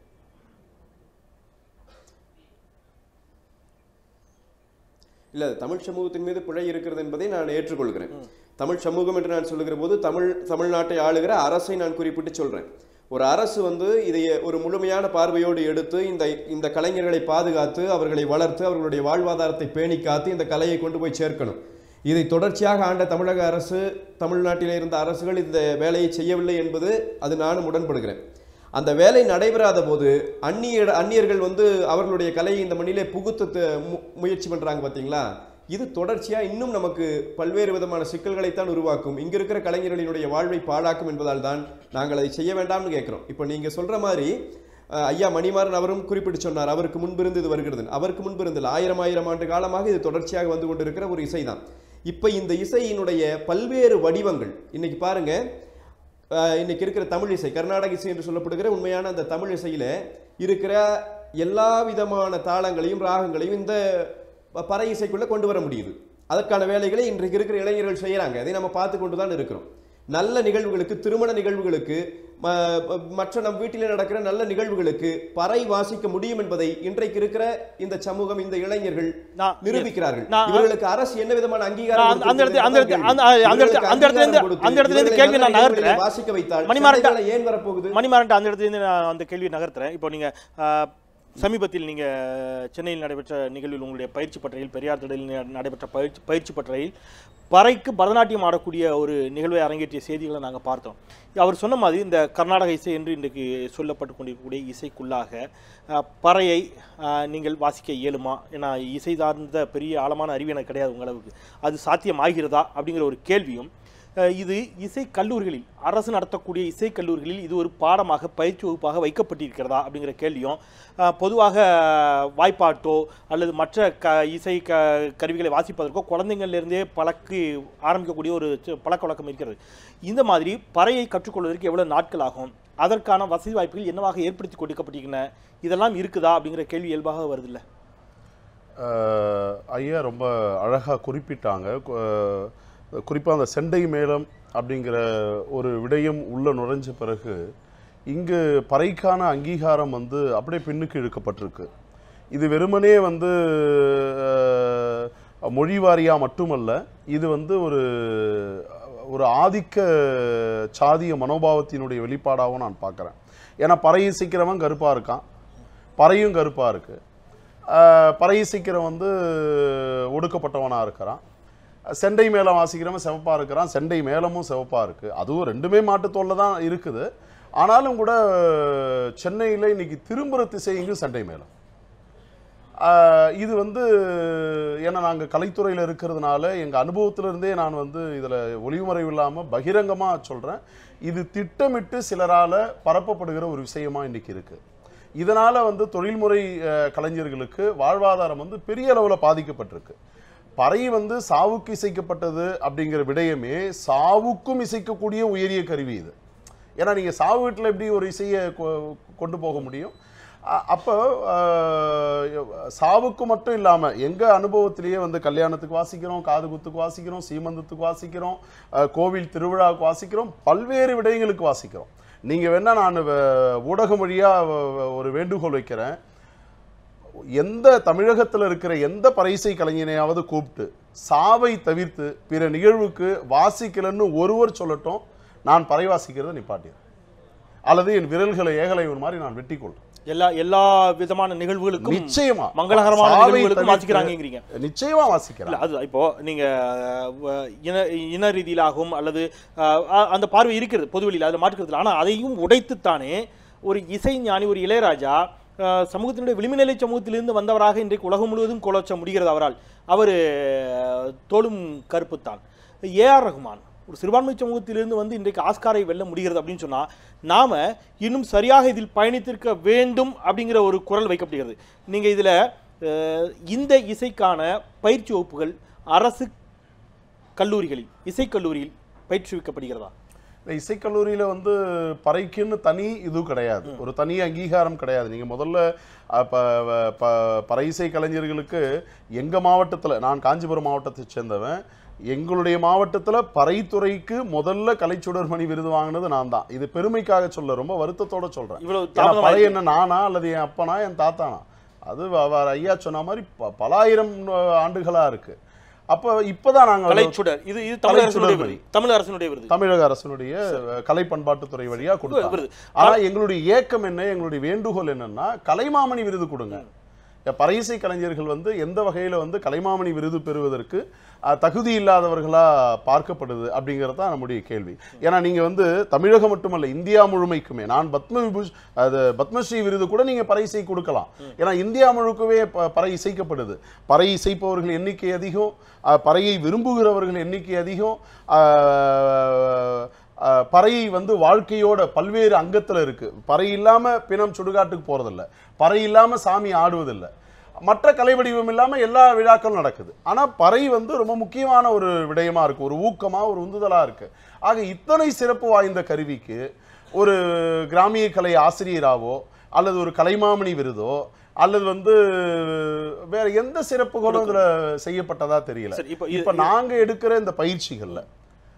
இல்லை, தமிழ் சமூகத்தின் மீது பிழை இருக்கிறது என்பதை நான் ஏற்றுக்கொள்கிறேன். தமிழ் சமூகம் என்று நான் சொல்லுகிற போது தமிழ் தமிழ்நாட்டை ஆளுகிற அரசை நான் குறிப்பிட்டு சொல்றேன். ஒரு அரசு வந்து இதை ஒரு முழுமையான பார்வையோடு எடுத்து இந்த இந்த கலைஞர்களை பாதுகாத்து அவர்களை வளர்த்து அவர்களுடைய வாழ்வாதாரத்தை பேணி காத்து இந்த கலையை கொண்டு போய் சேர்க்கணும். இதை தொடர்ச்சியாக ஆண்ட தமிழக அரசு, தமிழ்நாட்டிலே இருந்த அரசுகள் இந்த வேலையை செய்யவில்லை என்பது அது நானும் உடன்படுகிறேன். அந்த வேலை நடைபெறாத போது அந்நிய அந்நியர்கள் வந்து அவர்களுடைய கலையை இந்த மண்ணிலே புகுத்த முயற்சி பண்றாங்க பார்த்தீங்களா, இது தொடர்ச்சியாக இன்னும் நமக்கு பல்வேறு விதமான சிக்கல்களைத்தான் உருவாக்கும், இங்க இருக்கிற கலைஞர்களினுடைய வாழ்வை பாழாக்கும் என்பதால் தான் நாங்கள் அதை செய்ய வேண்டாம்னு கேட்கிறோம். இப்போ நீங்க சொல்ற மாதிரி ஐயா மணிமாறன் அவரும் குறிப்பிட்டு சொன்னார், அவருக்கு முன்பிருந்து இது வருகிறது, அவருக்கு முன்பிருந்து ஆயிரம் ஆயிரம் ஆண்டு காலமாக இது தொடர்ச்சியாக வந்து கொண்டிருக்கிற ஒரு இசை தான். இப்போ இந்த இசையினுடைய பல்வேறு வடிவங்கள் இன்னைக்கு பாருங்க, இன்னைக்கு இருக்கிற தமிழ் இசை, கர்நாடக இசை என்று சொல்லப்படுகிற உண்மையான அந்த தமிழ் இசையில இருக்கிற எல்லா விதமான தாளங்களையும் ராகங்களையும் இந்த பறை இசைக்குள்ள கொண்டு வர முடியுது. அதற்கான வேலைகளை இன்றைக்கு இருக்கிற இளைஞர்கள் செய்யறாங்க, அதை நம்ம பார்த்து கொண்டு தான் இருக்கிறோம். நல்ல நிகழ்வுகளுக்கு, திருமண நிகழ்வுகளுக்கு, மற்ற நம் வீட்டிலே நடக்கிற நல்ல நிகழ்வுகளுக்கு பறை வாசிக்க முடியும் என்பதை இன்றைக்கு இருக்கிற இந்த சமூகம், இந்த இளைஞர்கள் நிரூபிக்கிறார்கள். இவர்களுக்கு அரசு என்ன விதமான அங்கீகாரம் வாசிக்க வைத்தால் ஏன் வரப்போகுது? மணிமாறன், அந்த இடத்துல இருந்து நான் அந்த கேள்வி நகர்த்துறேன். இப்போ நீங்க சமீபத்தில் நீங்க சென்னையில் நடைபெற்ற நிகழ்வில் உங்களுடைய பயிற்சி பட்டறையில், பெரியார் திடலில் நடைபெற்ற பயிற்சி பயிற்சி பட்டறையில் பறைக்கு பரதநாட்டியம் ஆடக்கூடிய ஒரு நிகழ்வை அரங்கேற்றிய செய்திகளை நாங்கள் பார்த்தோம். அவர் சொன்ன மாதிரி இந்த கர்நாடக இசை என்று இன்றைக்கு சொல்லப்பட்டு கொண்டிருக்கக்கூடிய இசைக்குள்ளாக பறையை நீங்கள் வாசிக்க இயலுமா? ஏன்னா இசை சார்ந்த பெரிய ஆழமான அறிவு எனக்கு கிடையாது உங்களுக்கு, அது சாத்தியமாகிறதா அப்படிங்கிற ஒரு கேள்வியும், இது இசை கல்லூரிகளில், அரசு நடத்தக்கூடிய இசை கல்லூரிகளில் இது ஒரு பாடமாக, பயிற்சி வகுப்பாக வைக்கப்பட்டிருக்கிறதா அப்படிங்கிற கேள்வியும், பொதுவாக வாய்ப்பாட்டோ அல்லது மற்ற க இசை க கருவிகளை வாசிப்பதற்கோ குழந்தைங்கள்லேருந்தே பழக்கி ஆரம்பிக்கக்கூடிய ஒரு பழக்க வழக்கம் இருக்கிறது. இந்த மாதிரி பறையை கற்றுக்கொள்வதற்கு எவ்வளோ நாட்கள் ஆகும்? அதற்கான வசதி வாய்ப்புகள் என்னவாக ஏற்படுத்தி கொடுக்கப்பட்டிருக்கின்றன? இதெல்லாம் இருக்குதா அப்படிங்கிற கேள்வி இயல்பாக வருது இல்லை? ஐயா ரொம்ப அழகாக குறிப்பிட்டாங்க. குறிப்பாக அந்த செண்டை மேளம் அப்படிங்கிற ஒரு விடயம் உள்ள நுழைஞ்ச பிறகு இங்கு பறைக்கான அங்கீகாரம் வந்து அப்படியே பின்னுக்கு இழுக்கப்பட்டிருக்கு. இது வெறுமனே வந்து மொழி வாரியாக மட்டுமல்ல, இது வந்து ஒரு ஒரு ஆதிக்க சாதிய மனோபாவத்தினுடைய வெளிப்பாடாகவும் நான் பார்க்குறேன். ஏன்னா பறை இசைக்கிறவன் கருப்பாக இருக்கான், பறையும் கருப்பாக இருக்குது. பறை இசைக்கிறவன் வந்து ஒடுக்கப்பட்டவனாக இருக்கிறான், செண்டை மேளம் வாசிக்கிறவன் சிவப்பாக இருக்கிறான், செண்டை மேளமும் சிவப்பாக இருக்குது. அதுவும் ரெண்டுமே மாட்டுத்தோல்ல தான் இருக்குது. ஆனாலும் கூட சென்னையில் இன்னைக்கு திரும்புகிற திசை இங்கு செண்டை மேளம். இது வந்து ஏன்னா நாங்கள் கலைத்துறையில் இருக்கிறதுனால எங்கள் அனுபவத்திலிருந்தே நான் வந்து இதில் ஒளிவுமறைவு இல்லாமல் பகிரங்கமாக சொல்கிறேன். இது திட்டமிட்டு சிலரால் பரப்பப்படுகிற ஒரு விஷயமா இன்றைக்கி இருக்குது. இதனால் வந்து தொழில்முறை கலைஞர்களுக்கு வாழ்வாதாரம் வந்து பெரிய அளவில் பாதிக்கப்பட்டிருக்கு. பறை வந்து சாவுக்கு இசைக்கப்பட்டது அப்படிங்கிற விடயமே சாவுக்கும் இசைக்கக்கூடிய உயரிய கருவி இது. ஏன்னா நீங்கள் சாவு வீட்டில் எப்படி ஒரு இசையை கொண்டு போக முடியும்? அப்போ சாவுக்கு மட்டும் இல்லாமல் எங்கள் அனுபவத்திலேயே வந்து கல்யாணத்துக்கு வாசிக்கிறோம், காது குத்துக்கு வாசிக்கிறோம், சீமந்தத்துக்கு வாசிக்கிறோம், கோவில் திருவிழாவுக்கு வாசிக்கிறோம், பல்வேறு விடயங்களுக்கு வாசிக்கிறோம். நீங்கள் வேணால் நான் ஊடகம் வழியாக ஒரு வேண்டுகோள் வைக்கிறேன். எந்த தமிழகத்தில் இருக்கிற எந்த பறையிசை கலைஞனையாவது கூப்பிட்டு சாவை தவிர்த்து பிற நிகழ்வுக்கு வாசிக்கலன்னு ஒருவர் சொல்லட்டும், நான் பறை வாசிக்கிறத நிப்பாட்டேன், அல்லது என் விரல்களை ஏகலை ஒரு மாதிரி நான் வெட்டி கொள்றேன். எல்லா எல்லா விதமான நிகழ்வுகளுக்கும் நிச்சயமா மங்களகரமான நிகழ்வுகளுக்கும் வாசிக்கிறாங்கங்கிறீங்க. நிச்சயமா வாசிக்கிறாங்க. அது இப்போ நீங்க இன இன ரீதியிலாகவும் அல்லது அந்த பார்வை இருக்கிறது பொதுவெளியில், அதில் மாற்றுக்கிறது. ஆனால் அதையும் உடைத்துத்தானே ஒரு இசை ஞானி, ஒரு இளையராஜா சமூகத்தினுடைய விளிம்புநிலை சமூகத்திலிருந்து வந்தவராக இன்றைக்கு உலகம் முழுவதும் கொலச்ச முடிகிறது அவரால். அவர் தோளும் கருப்புத்தான். ஏ ஆர் ரஹ்மான் ஒரு சிறுபான்மை சமூகத்திலிருந்து வந்து இன்றைக்கு ஆஸ்காரை வெல்ல முடிகிறது அப்படின்னு சொன்னால் நாம் இன்னும் சரியாக இதில் பயணித்திருக்க வேண்டும் அப்படிங்கிற ஒரு குரல் வைக்கப்படுகிறது. நீங்கள் இதில் இந்த இசைக்கான பயிற்சி வகுப்புகள் அரசு கல்லூரிகளில், இசைக்கல்லூரியில் பயிற்றுவிக்கப்படுகிறதா? இசைக்கல்லூரியில் வந்து பறைக்குன்னு தனி இது கிடையாது, ஒரு தனி அங்கீகாரம் கிடையாது. நீங்கள் முதல்ல பறை இசை கலைஞர்களுக்கு எங்கள் மாவட்டத்தில், நான் காஞ்சிபுரம் மாவட்டத்தை சேர்ந்தவன், எங்களுடைய மாவட்டத்தில் பறைத்துறைக்கு முதல்ல கலைச்சுடர்மணி விருது வாங்கினது நான் தான். இது பெருமைக்காக சொல்ல, ரொம்ப வருத்தத்தோட சொல்கிறேன். பறை என்ன நானா அல்லது என் அப்பனா என் தாத்தானா, அது அவர் ஐயா சொன்ன மாதிரி பல ஆயிரம் ஆண்டுகளாக இருக்குது. அப்போ இப்போதான் நாங்கள் கலைச்சுடர், இது இது தமிழக அரசினுடைய விருது, தமிழக அரசினுடைய கலை பண்பாட்டுத்துறை வழியாக கொடுத்தாங்க. ஆனால் எங்களுடைய ஏக்கம் என்ன, எங்களுடைய வேண்டுகோள் என்னன்னா, கலைமாமணி விருது கொடுங்க. பறையிசை கலைஞர்கள் வந்து எந்த வகையில் வந்து கலைமாமணி விருது பெறுவதற்கு தகுதி இல்லாதவர்களாக பார்க்கப்படுது அப்படிங்கிறது தான் நம்முடைய கேள்வி. ஏன்னா நீங்கள் வந்து தமிழகம் மட்டுமல்ல, இந்தியா முழுமைக்குமே, நான் பத்ம விபூஷ் அது பத்மஸ்ரீ விருது கூட நீங்கள் பறை இசை கொடுக்கலாம். ஏன்னா இந்தியா முழுக்கவே பறை இசைக்கப்படுது. பறை இசைப்பவர்கள் எண்ணிக்கை அதிகம், பறையை விரும்புகிறவர்கள் எண்ணிக்கை அதிகம். பறை வந்து வாழ்க்கையோட பல்வேறு அங்கத்தில் இருக்குது. பறை இல்லாமல் பிணம் சுடுகாட்டுக்கு போகிறதில்ல, பறை இல்லாமல் சாமி ஆடுவதில்லை, மற்ற கலை வடிவம் இல்லாமல் எல்லா விழாக்களும் நடக்குது. ஆனால் பறை வந்து ரொம்ப முக்கியமான ஒரு விடயமாக இருக்குது, ஒரு ஊக்கமாக, ஒரு உந்துதலாக இருக்குது. ஆக இத்தனை சிறப்பு வாய்ந்த கருவிக்கு ஒரு கிராமிய கலை ஆசிரியராவோ அல்லது ஒரு கலைமாமணி விருதோ அல்லது வந்து வேற எந்த சிறப்புகளும் இதில் செய்யப்பட்டதா தெரியல. இப்போ நாங்கள் எடுக்கிற இந்த பயிற்சிகளில்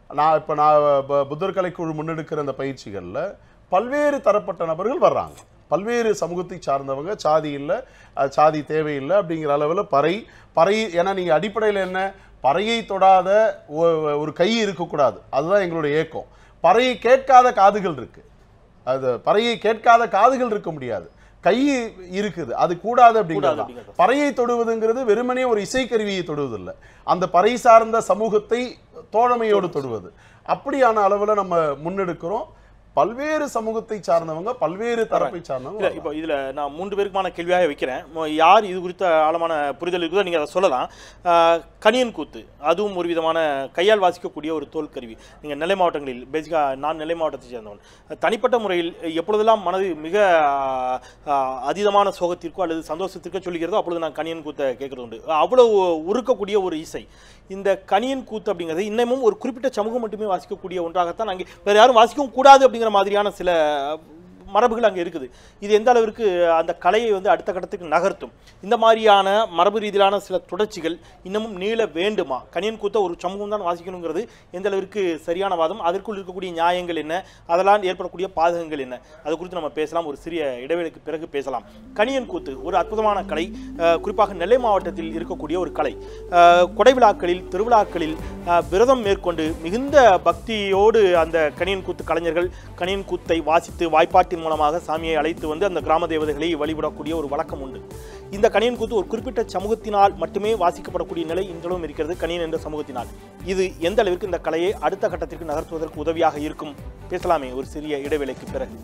நான் இப்போ நான் புத்தர் கலைக்குழு முன்னெடுக்கிற அந்த பயிற்சிகளில் பல்வேறு தரப்பட்ட நபர்கள் வர்றாங்க. பல்வேறு சமூகத்தை சார்ந்தவங்க, சாதி இல்லை, சாதி தேவையில்லை அப்படிங்கிற அளவில் பறை பறை ஏன்னா நீங்கள் அடிப்படையில் என்ன, பறையை தொடாத ஒரு கை இருக்கக்கூடாது, அதுதான் எங்களுடைய ஏக்கம். பறையை கேட்காத காதுகள் இருக்கு, அது பறையை கேட்காத காதுகள் இருக்க முடியாது, கை இருக்குது, அது கூடாது அப்படிங்கிறது. பறையை தொடுவதுங்கிறது வெறுமனே ஒரு இசைக்கருவியை தொடுவது இல்லை, அந்த பறை சார்ந்த சமூகத்தை தோழமையோடு தொடுவது. அப்படியான அளவில் நம்ம முன்னெடுக்கிறோம். பல்வேறு சமூகத்தை சார்ந்தவங்க, பல்வேறு தரப்பை சார்ந்தவங்க. இப்போ இதில் நான் மூன்று பேருக்குமான கேள்வியாக வைக்கிறேன். யார் இது குறித்த ஆழமான புரிதல் இருக்குதோ நீங்கள் அதை சொல்லலாம். கணியன் கூத்து, அதுவும் ஒரு விதமான கையால் வாசிக்கக்கூடிய ஒரு தோல் கருவி. நீங்கள் நெல்லை மாவட்டங்களில் பேசிக்காக, நான் நெல்லை மாவட்டத்தை சேர்ந்தவன், தனிப்பட்ட முறையில் எப்பொழுதெல்லாம் மனது மிக அதீதமான சோகத்திற்கோ அல்லது சந்தோஷத்திற்கோ சொல்லிக்கிறதோ அப்பொழுது நான் கணியன் கூத்தை கேட்கறது உண்டு. அவ்வளோ உருக்கக்கூடிய ஒரு இசை. இந்த கணியன் கூத்து அப்படிங்கிறது இன்னமும் ஒரு குறிப்பிட்ட சமூகம் மட்டுமே வாசிக்கக்கூடிய ஒன்றாகத்தான் அங்கே வேறு யாரும் வாசிக்கவும் கூடாது அப்படிங்கிற மாதிரியான சில மரபுகள் அங்கே இருக்குது. இது எந்த அளவிற்கு அந்த கலையை வந்து அடுத்த கட்டத்துக்கு நகர்த்தும்? இந்த மாதிரியான மரபு ரீதியிலான சில தொடர்ச்சிகள் இன்னமும் நீள வேண்டுமா? கணியன் கூத்த ஒரு சமூகம் தான் வாசிக்கணுங்கிறது எந்த அளவிற்கு சரியான வாதம்? அதற்குள் இருக்கக்கூடிய நியாயங்கள் என்ன? அதெல்லாம் ஏற்படக்கூடிய பாதகங்கள் என்ன? அது குறித்து நம்ம பேசலாம். ஒரு சிறிய இடைவேளைக்கு பிறகு பேசலாம். கணியன் கூத்து ஒரு அற்புதமான கலை, குறிப்பாக நெல்லை மாவட்டத்தில் இருக்கக்கூடிய ஒரு கலை. கொடை விழாக்களில், திருவிழாக்களில் விரதம் மேற்கொண்டு மிகுந்த பக்தியோடு அந்த கணியன் கூத்து கலைஞர்கள் கணியன் கூத்தை வாசித்து வாய்ப்பாட்டின் மூலமாக சாமியை அழைத்து வந்து அந்த கிராம தேவதைகளை வழிபடக்கூடிய ஒரு வழக்கம் உண்டு. இந்த கணியன் கூத்து ஒரு குறிப்பிட்ட சமூகத்தினால் மட்டுமே வாசிக்கப்படக்கூடிய நிலை இன்றளவும் இருக்கிறது, கணியன் என்ற சமூகத்தினால். இது எந்த அளவிற்கு இந்த கலையை அடுத்த கட்டத்திற்கு நகர்த்துவதற்கு உதவியாக இருக்கும்? பேசலாமே ஒரு சிறிய இடைவேளைக்கு பிறகு.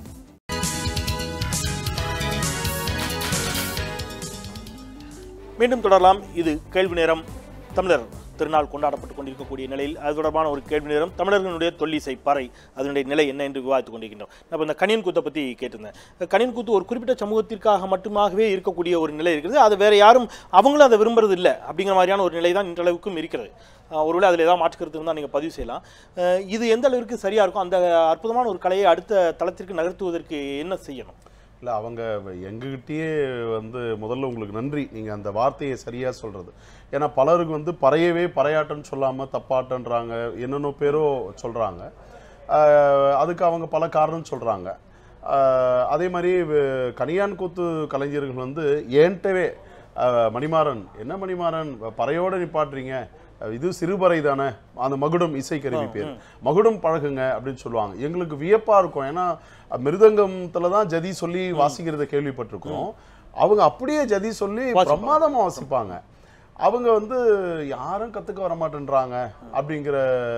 மீண்டும் தொடரலாம். இது கேள்வி நேரம். தமிழர் திருநாள் கொண்டாடப்பட்டுக் கொண்டிருக்கக்கூடிய நிலையில் அது தொடர்பான ஒரு கேள்வி நேரம். தமிழர்களுடைய தொல்லிசை பறை, அதனுடைய நிலை என்ன என்று விவாதித்துக் கொண்டிருக்கின்றோம். நம்ம இந்த கணியன் கூத்தை பற்றி கேட்டிருந்தேன். கணியன் கூத்து ஒரு குறிப்பிட்ட சமூகத்திற்காக மட்டுமாகவே இருக்கக்கூடிய ஒரு நிலை இருக்கிறது. அது வேற யாரும் அவங்களும் அதை விரும்புறது இல்லை அப்படிங்கிற மாதிரியான ஒரு நிலை தான் இன்றளவுக்கும் இருக்கிறது. ஒருவேளை அதில் ஏதாவது மாற்றுக்கிறது இருந்தால் நீங்கள் பதிவு செய்யலாம். இது எந்த அளவிற்கு சரியாக இருக்கும்? அந்த அற்புதமான ஒரு கலையை அடுத்த தளத்திற்கு நகர்த்துவதற்கு என்ன செய்யணும்? இல்லை, அவங்க எங்ககிட்டயே வந்து முதல்ல உங்களுக்கு நன்றி, நீங்கள் அந்த வார்த்தையை சரியாக சொல்கிறது. ஏன்னா பலருக்கு வந்து பறையவே பறையாட்டன்னு சொல்லாமல் தப்பாட்டன்றாங்க, என்னென்ன பேரோ சொல்கிறாங்க. அதுக்கு அவங்க பல காரணம் சொல்கிறாங்க. அதே மாதிரி கணியான் கூத்து கலைஞர்கள் வந்து ஏன்ட்டவே மணிமாறன், என்ன மணிமாறன் பறையோடு நிப்பாட்டுறீங்க, இது சிறுபறை தானே, அந்த மகுடம் இசைக்கருவி பேர், மகுடம் பழகுங்க அப்படின்னு சொல்லுவாங்க. எங்களுக்கு வியப்பாக இருக்கும். ஏன்னா மிருதங்கத்தில் தான் ஜதி சொல்லி வாசிக்கிறத கேள்விப்பட்டிருக்கோம். அவங்க அப்படியே ஜதி சொல்லி பிரமாதமாக வாசிப்பாங்க. அவங்க வந்து யாரும் கற்றுக்க வர மாட்டேன்றாங்க அப்படிங்கிற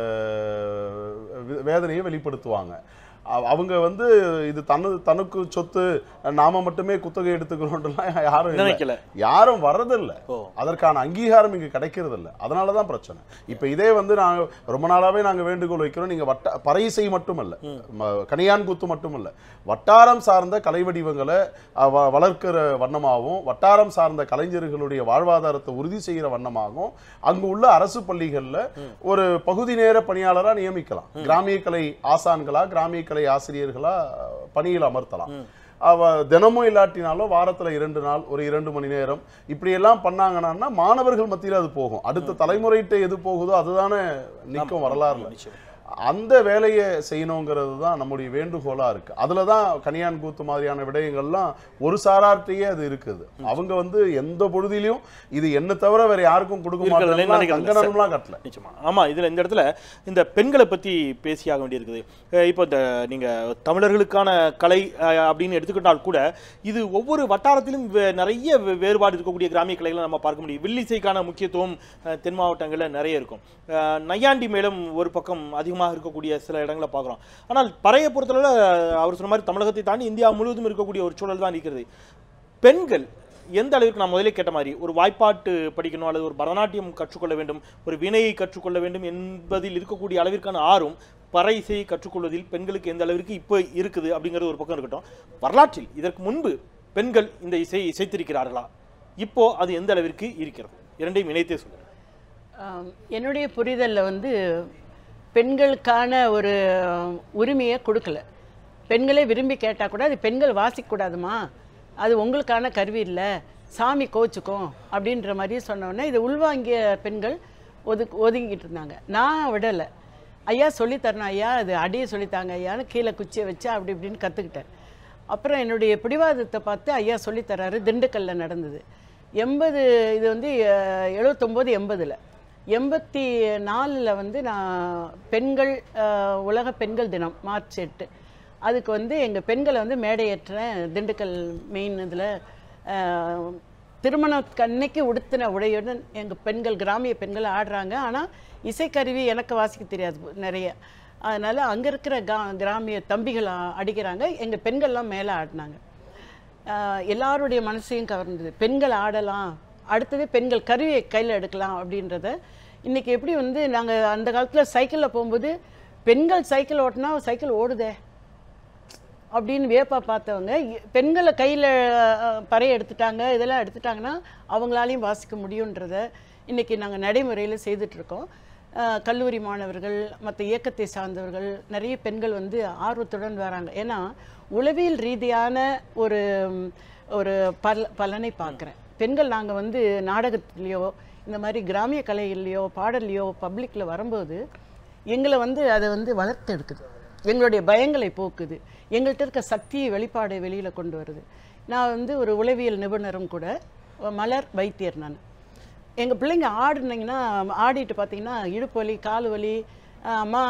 வேதனையை வெளிப்படுத்துவாங்க. அவங்க வந்து இது தன்னு தனக்கு சொத்து, நாம மட்டுமே குத்தகை எடுத்துக்கிறோம்லாம் யாரும் நினைக்கல, யாரும் வர்றதில்லை, அதற்கான அங்கீகாரம் இங்க கிடைக்கிறது இல்லை. அதனாலதான் பிரச்சனை. இப்ப இதே வந்து நாங்க ரொம்ப நாளாவே நாங்க வேண்டுகோள் வைக்கிறோம், நீங்க வட்ட பறை இசை மட்டுமல்ல, கணியான் கூத்து மட்டுமல்ல, வட்டாரம் சார்ந்த கலை வடிவங்களை வளர்க்கிற வண்ணமாகவும் வட்டாரம் சார்ந்த கலைஞர்களுடைய வாழ்வாதாரத்தை உறுதி செய்கிற வண்ணமாகவும் அங்கு உள்ள அரசு பள்ளிகள்ல ஒரு பகுதி நேர பணியாளரா நியமிக்கலாம். கிராமிய கலை ஆசான்களா, கிராமிய கலை ஆசிரியர்களா பணியில் அமர்த்தலாம். அவ தினமும் இல்லாட்டினாலும் வாரத்துல இரண்டு நாள் ஒரு இரண்டு மணி நேரம் இப்படி எல்லாம் பண்ணாங்கன்னா மாணவர்கள் மத்தியில் அது போகும். அடுத்த தலைமுறைகிட்ட எது போகுதோ அதுதானே நிற்கும் வரலாறுல. அந்த வேலையை செய்யணுங்கிறது தான் நம்முடைய வேண்டுகோளா இருக்கு. அதுலதான் கணியான் கூத்து மாதிரியான விடயங்கள்லாம் ஒரு சாரார்த்தையே அது இருக்குது. அவங்க வந்து எந்த பொழுதிலையும் இது என்ன தவிர வேற யாருக்கும் கொடுக்க மாட்டாங்க கட்டல. நிச்சயமா. ஆமா, இதுல இந்த இடத்துல இந்த பெண்களை பத்தி பேசியாக வேண்டியிருக்குது. இப்போ இந்த நீங்க தமிழர்களுக்கான கலை அப்படின்னு எடுத்துக்கிட்டால் கூட இது ஒவ்வொரு வட்டாரத்திலும் நிறைய வேறுபாடு இருக்கக்கூடிய கிராமிய கலைகளை நம்ம பார்க்க முடியும். வில்லிசைக்கான முக்கியத்துவம் தென் மாவட்டங்களில் நிறைய இருக்கும். நையாண்டி மேளம் ஒரு பக்கம் அதிகமாக இருக்கக்கூடிய சில இடங்களை பார்க்குறோம். ஆனால் பறையை பொறுத்தளவு அவர் சொன்ன மாதிரி தமிழகத்தை தாண்டி இந்தியா முழுவதும் இருக்கக்கூடிய ஒரு சூழல் தான் இருக்கிறது. பெண்கள் எந்த அளவுக்கு நான் முதலே கேட்ட மாதிரி ஒரு வாய்ப்பாட்டு படிக்கணும் அல்லது ஒரு பரதநாட்டியம் கற்றுக்கொள்ள வேண்டும், ஒரு வினையை கற்றுக்கொள்ள வேண்டும் என்பதில் இருக்கக்கூடிய அளவிற்கான ஆர்வம் பறை இசையை கற்றுக்கொள்வதில் பெண்களுக்கு எந்த அளவிற்கு இப்போ இருக்குது அப்படிங்கிறது ஒரு பக்கம் இருக்கட்டும். வரலாற்றில் இதற்கு முன்பு பெண்கள் இந்த இசையை இசைத்திருக்கிறார்களா, இப்போ அது எந்த அளவிற்கு இருக்கிறது? இரண்டையும் இணைத்தே சொல்லுங்கள். என்னுடைய புரிதலில் வந்து பெண்களுக்கான ஒரு உரிமையை கொடுக்கல. பெண்களே விரும்பி கேட்டால் கூட அது பெண்கள் வாசிக்கக்கூடாதுமா, அது உங்களுக்கான கருவி இல்லை, சாமி கோச்சுக்கும் அப்படின்ற மாதிரி சொன்னோன்னே இது உள்வாங்கிய பெண்கள் ஒது ஒதுங்கிட்டு இருந்தாங்க. நான் விடலை. ஐயா சொல்லித்தரணும் ஐயா, அது அடியை சொல்லித்தாங்க ஐயான்னு கீழே குச்சியை வச்சு அப்படி இப்படின்னு கற்றுக்கிட்டேன். அப்புறம் என்னுடைய பிடிவாதத்தை பார்த்து ஐயா சொல்லித்தராரு. திண்டுக்கல்லில் நடந்தது எண்பது, இது வந்து எழுபத்தொம்போது எண்பதில் எண்பத்தி நாலில் வந்து நான் பெண்கள் உலக பெண்கள் தினம் மார்ச் எட்டு, அதுக்கு வந்து எங்கள் பெண்களை வந்து மேடையேற்றேன். திண்டுக்கல் மெயின் இதில் திருமணத்துக்கு அன்னைக்கு உடுத்தின உடையுடன் எங்கள் பெண்கள், கிராமிய பெண்கள் ஆடுறாங்க. ஆனால் இசைக்கருவி எனக்கு வாசிக்க தெரியாது நிறைய, அதனால் அங்கே இருக்கிற கா கிராமிய தம்பிகள் அடிக்கிறாங்க, எங்கள் பெண்கள்லாம் மேலே ஆடினாங்க. எல்லாருடைய மனசையும் கவர்ந்தது. பெண்கள் ஆடலாம், அடுத்தது பெண்கள் கருவியை கையில் எடுக்கலாம் அப்படின்றத. இன்றைக்கி எப்படி வந்து நாங்கள் அந்த காலத்தில் சைக்கிளில் போகும்போது பெண்கள் சைக்கிள் ஓட்டினா சைக்கிள் ஓடுதே அப்படின்னு வியப்பா பார்த்தவங்க, பெண்களை கையில் பறை எடுத்துட்டாங்க, இதெல்லாம் எடுத்துட்டாங்கன்னா அவங்களாலையும் வாசிக்க முடியுன்றத இன்றைக்கி நாங்கள் நடைமுறையில் செய்துட்ருக்கோம். கல்லூரி மாணவர்கள், மற்ற இயக்கத்தை சார்ந்தவர்கள், நிறைய பெண்கள் வந்து ஆர்வத்துடன் வராங்க. ஏன்னா உளவியல் ரீதியான ஒரு ஒரு பல பலனை பார்க்குறேன். பெண்கள் நாங்கள் வந்து நாடகத்துலேயோ இந்த மாதிரி கிராமிய கலைகள்லையோ பாடல்லையோ பப்ளிக்கில் வரும்போது எங்களை வந்து அதை வந்து வளர்த்து எடுக்குது, எங்களுடைய பயங்களை போக்குது, எங்கள்கிட்ட இருக்க சக்தியை வெளிப்பாடை வெளியில் கொண்டு வருது. நான் வந்து ஒரு உளவியல் நிபுணரும் கூட, மலர் வைத்தியர் நான். எங்கள் பிள்ளைங்க ஆடுனீங்கன்னா ஆடிட்டு பார்த்தீங்கன்னா இடுப்பு வலி, கால் வலி, அம்மா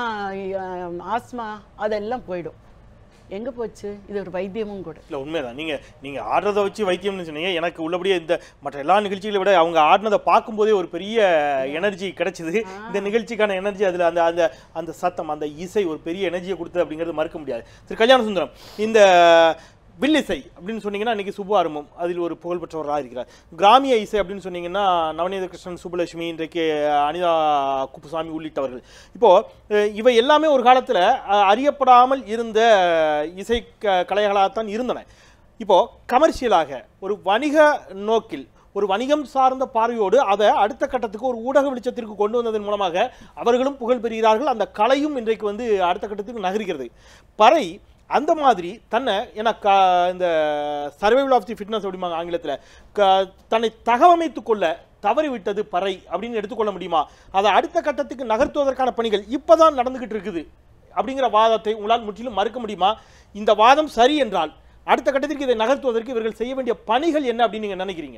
ஆஸ்மா அதெல்லாம் போயிடும். எங்கே போச்சு? இது ஒரு வைத்தியமும் கூட. இல்லை உண்மைதான். நீங்கள் நீங்கள் ஆடுறதை வச்சு வைத்தியம்னு சொன்னீங்க. எனக்கு உள்ளபடியே இந்த மற்ற எல்லா நிகழ்ச்சிகளை விட அவங்க ஆடினதை பார்க்கும்போதே ஒரு பெரிய எனர்ஜி கிடைச்சிது. இந்த நிகழ்ச்சிக்கான எனர்ஜி அதில் அந்த அந்த அந்த சத்தம், அந்த இசை ஒரு பெரிய எனர்ஜியை கொடுத்தது அப்படிங்கிறது மறுக்க முடியாது. திரு கல்யாண சுந்தரம், இந்த வில்லிசை அப்படின்னு சொன்னீங்கன்னா இன்றைக்கி சுப்பு ஆரம்பம் அதில் ஒரு புகழ்பெற்றவராக இருக்கிறார். கிராமிய இசை அப்படின்னு சொன்னீங்கன்னா நவநீத கிருஷ்ணன், சுப்புலட்சுமி, இன்றைக்கு அனிதா குப்புசாமி உள்ளிட்டவர்கள். இப்போது இவை எல்லாமே ஒரு காலத்தில் அறியப்படாமல் இருந்த இசை கலைகளாகத்தான் இருந்தன. இப்போது கமர்ஷியலாக ஒரு வணிக நோக்கில், ஒரு வணிகம் சார்ந்த பார்வையோடு அதை அடுத்த கட்டத்துக்கு ஒரு ஊடக வெளிச்சத்திற்கு கொண்டு வந்ததன் மூலமாக அவர்களும் புகழ் பெறுகிறார்கள். அந்த கலையும் இன்றைக்கு வந்து அடுத்த கட்டத்துக்கு நகர்கிறது. பறை அந்த மாதிரி தன்னை ஏன்னா இந்த சர்வைவல் ஆஃப் தி ஃபிட்னஸ் அப்படிம்பாங்க ஆங்கிலத்தில், க தன்னை தகவமைத்து கொள்ள தவறிவிட்டது பறை அப்படின்னு எடுத்துக்கொள்ள முடியுமா? அதை அடுத்த கட்டத்துக்கு நகர்த்துவதற்கான பணிகள் இப்போ தான் நடந்துக்கிட்டு இருக்குது அப்படிங்கிற வாதத்தை உங்களால் முற்றிலும் மறுக்க முடியுமா? இந்த வாதம் சரி என்றால் அடுத்த கட்டத்திற்கு இதை நகர்த்துவதற்கு இவர்கள் செய்ய வேண்டிய பணிகள் என்ன அப்படின்னு நீங்கள் நினைக்கிறீங்க?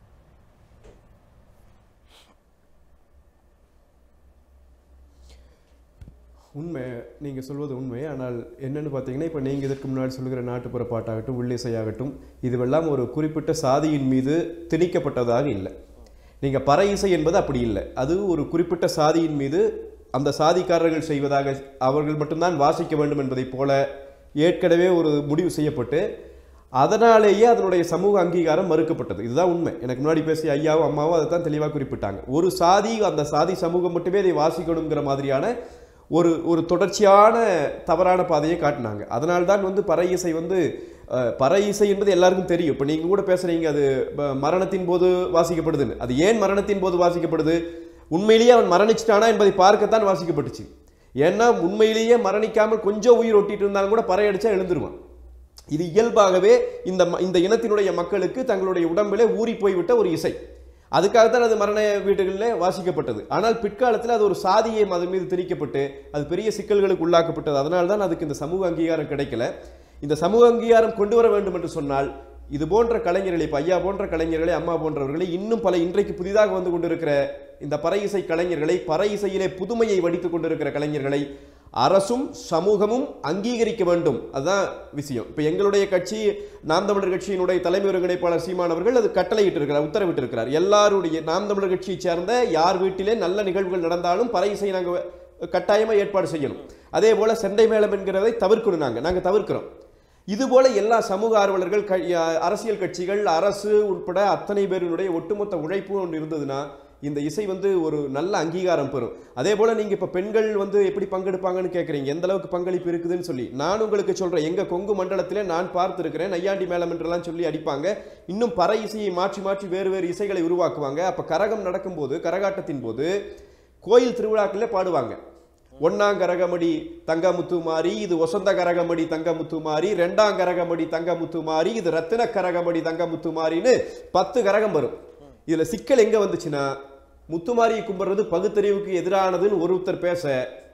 உண்மை, நீங்கள் சொல்வது உண்மை. ஆனால் என்னென்னு பார்த்தீங்கன்னா, இப்போ நீங்கள் இதற்கு முன்னாடி சொல்லுகிற நாட்டுப்புற பாட்டாகட்டும், உள்ளிசையாகட்டும், இதுவெல்லாம் ஒரு குறிப்பிட்ட சாதியின் மீது திணிக்கப்பட்டதாக இல்லை. நீங்கள் பறை இசை என்பது அப்படி இல்லை. அது ஒரு குறிப்பிட்ட சாதியின் மீது அந்த சாதிக்காரர்கள் செய்வதாக, அவர்கள் மட்டும்தான் வாசிக்க வேண்டும் என்பதைப் போல ஏற்கனவே ஒரு முடிவு செய்யப்பட்டு அதனாலேயே அதனுடைய சமூக அங்கீகாரம் மறுக்கப்பட்டது. இதுதான் உண்மை. எனக்கு முன்னாடி பேசிய ஐயாவும் அம்மாவும் அதை தான் தெளிவாக குறிப்பிட்டாங்க. ஒரு சாதி, அந்த சாதி சமூகம் மட்டுமே அதை வாசிக்கணுங்கிற மாதிரியான ஒரு ஒரு தொடர்ச்சியான தவறான பாதையை காட்டினாங்க. அதனால்தான் வந்து பறை இசை வந்து பறை இசை என்பது எல்லாருக்கும் தெரியும். இப்போ நீங்கள் கூட பேசுகிறீங்க அது மரணத்தின் போது வாசிக்கப்படுதுன்னு. அது ஏன் மரணத்தின் போது வாசிக்கப்படுது? உண்மையிலேயே அவன் மரணிச்சிட்டானா என்பதை பார்க்கத்தான் வாசிக்கப்பட்டுச்சு. ஏன்னா உண்மையிலேயே மரணிக்காமல் கொஞ்சம் உயிர் ஒட்டிட்டு இருந்தாலும் கூட பறை அடித்தா எழுந்துருவான். இது இயல்பாகவே இந்த இந்த இனத்தினுடைய மக்களுக்கு தங்களுடைய உடம்பிலே ஊறி போய்விட்ட ஒரு இசை. அதுக்காகத்தான் அது மரண வீடுகளில் வாசிக்கப்பட்டது. ஆனால் பிற்காலத்தில் அது ஒரு சாதியை அதன் மீது திணிக்கப்பட்டு அது பெரிய சிக்கல்களுக்கு உள்ளாக்கப்பட்டது. அதனால தான் அதுக்கு இந்த சமூக அங்கீகாரம் கிடைக்கல. இந்த சமூக அங்கீகாரம் கொண்டு வர வேண்டும் என்று சொன்னால் இது போன்ற கலைஞர்களை, இப்போ ஐயா போன்ற கலைஞர்களை, அம்மா போன்றவர்களை, இன்னும் பல இன்றைக்கு புதிதாக வந்து கொண்டிருக்கிற இந்த பறை இசை கலைஞர்களை, பறை இசையிலே புதுமையை வடித்துக் கொண்டிருக்கிற கலைஞர்களை அரசும் சமூகமும் அங்கீகரிக்க வேண்டும். அதுதான் விஷயம். இப்போ எங்களுடைய கட்சி, நாம் தமிழர் கட்சியினுடைய தலைமை ஒருங்கிணைப்பாளர் சீமான் அவர்கள் அது கட்டளையிட்டு இருக்கிறார், உத்தரவிட்டு இருக்கிறார். எல்லாருடைய நாம் தமிழர் கட்சியை சேர்ந்த யார் வீட்டிலே நல்ல நிகழ்வுகள் நடந்தாலும் பறை இசை நாங்கள் கட்டாயமாக ஏற்பாடு செய்யணும். அதே போல செண்டை மேளம் என்கிறதை தவிர்க்கணும். நாங்கள் நாங்கள் தவிர்க்கிறோம். இதுபோல எல்லா சமூக ஆர்வலர்கள், அரசியல் கட்சிகள், அரசு உட்பட அத்தனை பேருடைய ஒட்டுமொத்த உழைப்பு ஒன்று இருந்ததுன்னா இந்த இசை வந்து ஒரு நல்ல அங்கீகாரம் பெறும். அதே போல நீங்க இப்ப பெண்கள் வந்து எப்படி பங்கெடுப்பாங்கன்னு கேட்குறீங்க, எந்த அளவுக்கு பங்களிப்பு இருக்குதுன்னு சொல்லி. நான் உங்களுக்கு சொல்றேன், எங்க கொங்கு மண்டலத்திலே நான் பார்த்துருக்கிறேன். நையாண்டி மேளம் என்றெல்லாம் சொல்லி அடிப்பாங்க. இன்னும் பறை இசையை மாற்றி மாற்றி வேறு வேறு இசைகளை உருவாக்குவாங்க. அப்ப கரகம் நடக்கும்போது, கரகாட்டத்தின் போது கோயில் திருவிழாக்களில் பாடுவாங்க. ஒன்னாம் கரகமடி தங்கமுத்து மாறி, இது ஒசந்த கரகமடி தங்கமுத்து மாறி, ரெண்டாம் கரகமடி தங்கமுத்து மாறி, இது ரத்தின கரகமடி தங்கமுத்து மாறின்னு பத்து கரகம் வரும். இதுல சிக்கல் எங்க வந்துச்சுன்னா, முத்துமாரியை கும்பிடுறது பகுத்தறிவுக்கு எதிரானதுன்னு ஒருத்தர் பேச,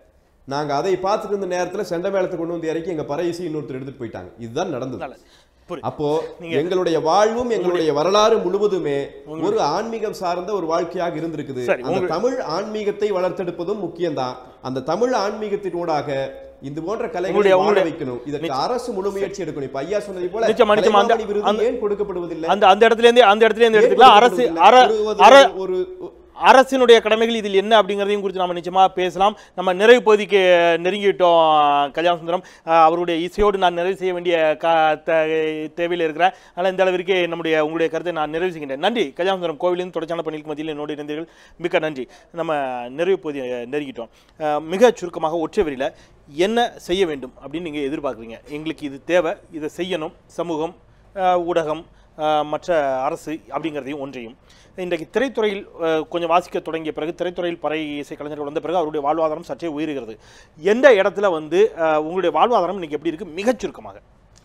நாங்க அதை பார்த்துட்டு இருந்த நேரத்துல செண்ட மேளத்தை கொண்டு வந்து இறக்கி எங்க பறை இசை இன்னொருத்தர் எடுத்துட்டு போயிட்டாங்க. இதுதான் நடந்தது. அப்போ எங்களுடைய வாழ்வும் எங்களுடைய வரலாறு முழுவதுமே ஒரு ஆன்மீகம் சார்ந்த ஒரு வாழ்க்கையாக இருந்திருக்குது. அந்த தமிழ் ஆன்மீகத்தை வளர்த்தெடுப்பதும் முக்கியம்தான். அந்த தமிழ் ஆன்மீகத்தின் ஊடாக இந்த போன்ற கலைகளை வாழ வைக்கணும். இதற்கு அரசு முழு முயற்சி எடுக்கணும். இப்ப ஐயா சொன்னதை போல ஏன் கொடுக்கப்படுவதில்லை? அந்த அந்த இடத்துல இருந்து அந்த இடத்துல இருந்து எடுத்துக்கலாம். அரசு ஒரு அரசினுடைய கடமைகள் இதில் என்ன அப்படிங்கிறதையும் குறித்து நம்ம நிச்சயமாக பேசலாம். நம்ம நிறைவு பகுதிக்கு நெருங்கிட்டோம். கல்யாண சுந்தரம் அவருடைய இசையோடு நான் நிறைவு செய்ய வேண்டிய க தேவையில் இருக்கிறேன். ஆனால் இந்த அளவிற்கு நம்முடைய உங்களுடைய கருத்தை நான் நிறைவு செய்கின்றேன். நன்றி கல்யாண சுந்தரம். கோவிலின் தொடர்ச்சியான பணிக்கு மத்தியில் என்னோடு இருந்தீர்கள். மிக்க நன்றி. நம்ம நிறைவு பகுதி நெருங்கிட்டோம். மிக சுருக்கமாக ஒற்றை வரியில் என்ன செய்ய வேண்டும் அப்படின்னு நீங்கள் எதிர்பார்க்குறீங்க? எங்களுக்கு இது தேவை, இதை செய்யணும், சமூகம், ஊடகம், மற்ற அரசு அப்படிங்கிறதையும் ஒன்றையும். இன்றைக்கு திரைத்துறையில் கொஞ்சம் வாசிக்க தொடங்கிய பிறகு, திரைத்துறையில் பறை இசை கலைஞர்கள் வந்த பிறகு அவருடைய வாழ்வாதாரம் சற்றே உயர்கிறது. எந்த இடத்துல வந்து உங்களுடைய வாழ்வாதாரம் இன்னைக்கு எப்படி இருக்குது? மிகச் சுருக்கமாக.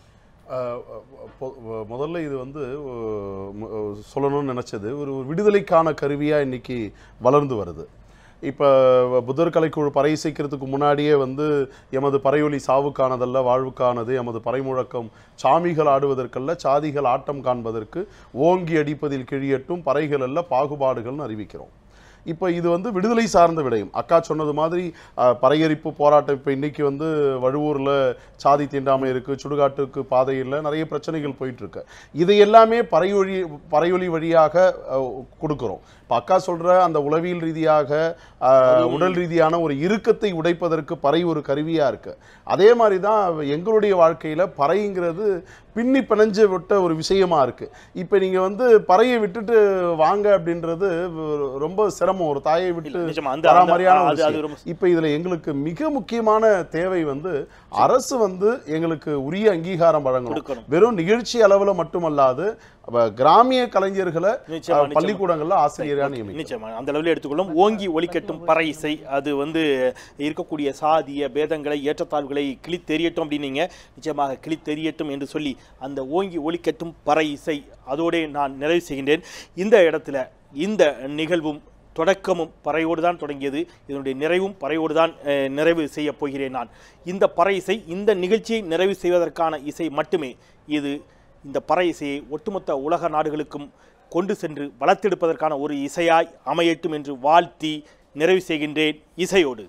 முதல்ல இது வந்து சொல்லணும்னு நினச்சது ஒரு விடுதலைக்கான கருவியாக இன்னைக்கு வளர்ந்து வருது. இப்போ புத்தர் கலைக்குழு பறை இசைக்கிறதுக்கு முன்னாடியே வந்து எமது பறையொலி சாவுக்கானதல்ல வாழ்வுக்கானது, எமது பறைமுழக்கம் சாமிகள் ஆடுவதற்கல்ல சாதிகள் ஆட்டம் காண்பதற்கு, ஓங்கி அடிப்பதில் கிழியட்டும் பறைகள் அல்ல பாகுபாடுகள்னு அறிவிக்கிறோம். இப்போ இது வந்து விடுதலை சார்ந்த விடயம். அக்கா சொன்னது மாதிரி பறையரிப்பு போராட்டம் இப்போ இன்றைக்கி வந்து வழுவூரில் சாதி தீண்டாமை இருக்குது, சுடுகாட்டுக்கு பாதையில் நிறைய பிரச்சனைகள் போயிட்டுருக்கு. இதை எல்லாமே பறையொலி பறையொலி வழியாக கொடுக்குறோம். இப்போ அக்கா சொல்கிற அந்த உளவியல் ரீதியாக உடல் ரீதியான ஒரு இறுக்கத்தை உடைப்பதற்கு பறை ஒரு கருவியாக இருக்குது. அதே மாதிரி தான் எங்களுடைய வாழ்க்கையில் பறைங்கிறது பின்னி பிணைஞ்சு விட்ட ஒரு விஷயமா இருக்குது. இப்போ நீங்கள் வந்து பறையை விட்டுட்டு வாங்க அப்படின்றது ரொம்ப சிரமம். ஒரு தாயை விட்டு மாதிரியான. இப்போ இதில் எங்களுக்கு மிக முக்கியமான தேவை வந்து அரசு வந்து எங்களுக்கு உரிய அங்கீகாரம் வழங்கணும். வெறும் நிகழ்ச்சி அளவில் மட்டுமல்லாது கிராமிய கலைஞர்களை பள்ளிக்கூடங்கள்ல ஆசிரியராக நிச்சயமா அந்த அளவில் எடுத்துக்கொள்ளும். ஓங்கி ஒலிக்கட்டும் பறை இசை, அது வந்து இருக்கக்கூடிய சாதிய பேதங்களை ஏற்றத்தாழ்வுகளை கிழித்தெறியட்டும் அப்படின்னீங்க. நிச்சயமாக கிழித்தெறியட்டும் என்று சொல்லி அந்த ஓங்கி ஒலிக்கட்டும் பறை இசை அதோடு நான் நிறைவு செய்கின்றேன். இந்த இடத்துல இந்த நிகழ்வும் தொடக்கமும் பறையோடு தான் தொடங்கியது, இதனுடைய நிறைவும் பறையோடு தான் நிறைவு செய்ய போகிறேன் நான். இந்த பறை இசை இந்த நிகழ்ச்சியை நிறைவு செய்வதற்கான இசை மட்டுமே. இது இந்த பறை இசையை ஒட்டுமொத்த உலக நாடுகளுக்கும் கொண்டு சென்று வளர்த்தெடுப்பதற்கான ஒரு இசையாய் அமையட்டும் என்று வாழ்த்தி நிறைவு செய்கின்றேன் இசையோடு.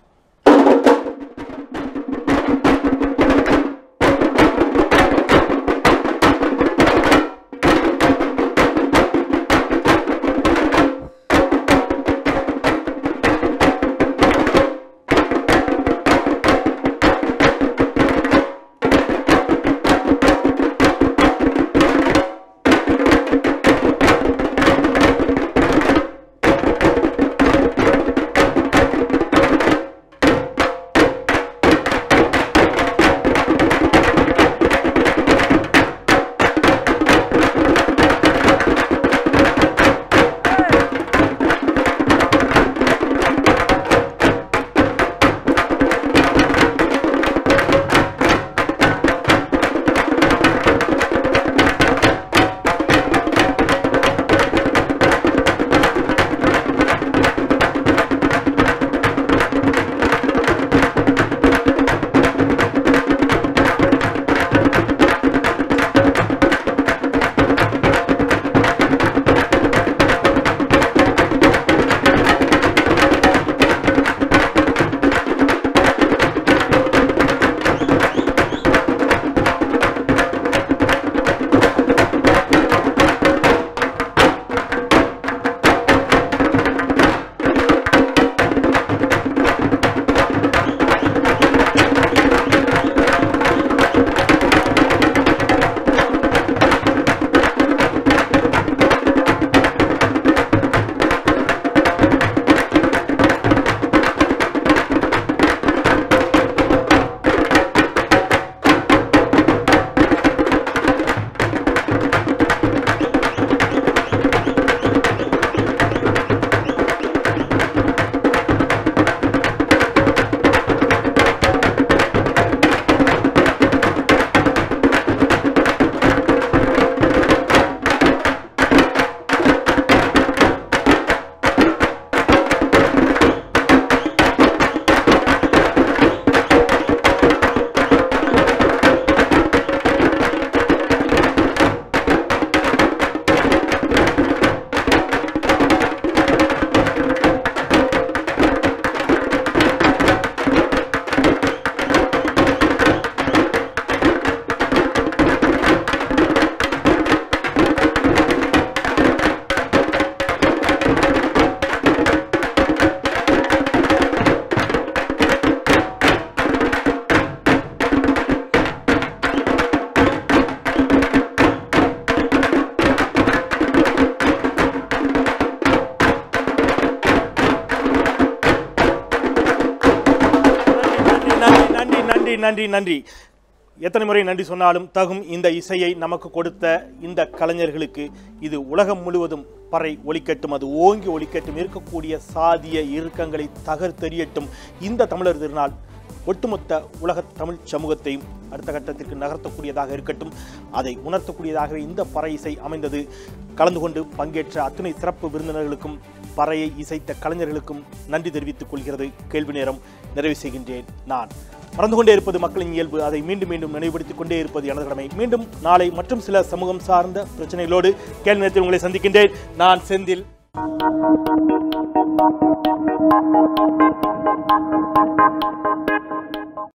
நன்றி நன்றி எத்தனை முறை நன்றி சொன்னாலும் தகும் இந்த இசையை நமக்கு கொடுத்த இந்த கலைஞர்களுக்கு இது உலகம் முழுவதும் பறை ஒலிக்கட்டும், அது ஓங்கி ஒலிக்கட்டும், இருக்கக்கூடிய சாதிய இறுக்கங்களை தகர்த்தெறியட்டும். இந்த தமிழர் திருநாள் ஒட்டுமொத்த உலக தமிழ் சமூகத்தையும் அடுத்த கட்டத்திற்கு நகர்த்தக்கூடியதாக இருக்கட்டும். அதை உணர்த்தக்கூடியதாகவே இந்த பறை இசை அமைந்தது. கலந்து கொண்டு பங்கேற்ற அத்தனை சிறப்பு விருந்தினர்களுக்கும் பறையை இசைத்த கலைஞர்களுக்கும் நன்றி தெரிவித்துக் கொள்கிறது. கேள்வி நேரம் நிறைவு செய்கின்றேன். நான் மறந்து கொண்டே இருப்பது மக்களின் இயல்பு, அதை மீண்டும் மீண்டும் நினைவுபடுத்திக் கொண்டே இருப்பது எனது கடமை. மீண்டும் நாளை மற்றும் சில சமூகம் சார்ந்த பிரச்சனைகளோடு கேள்வி நேரத்தில் உங்களை சந்திக்கின்றேன். நான் செந்தில்.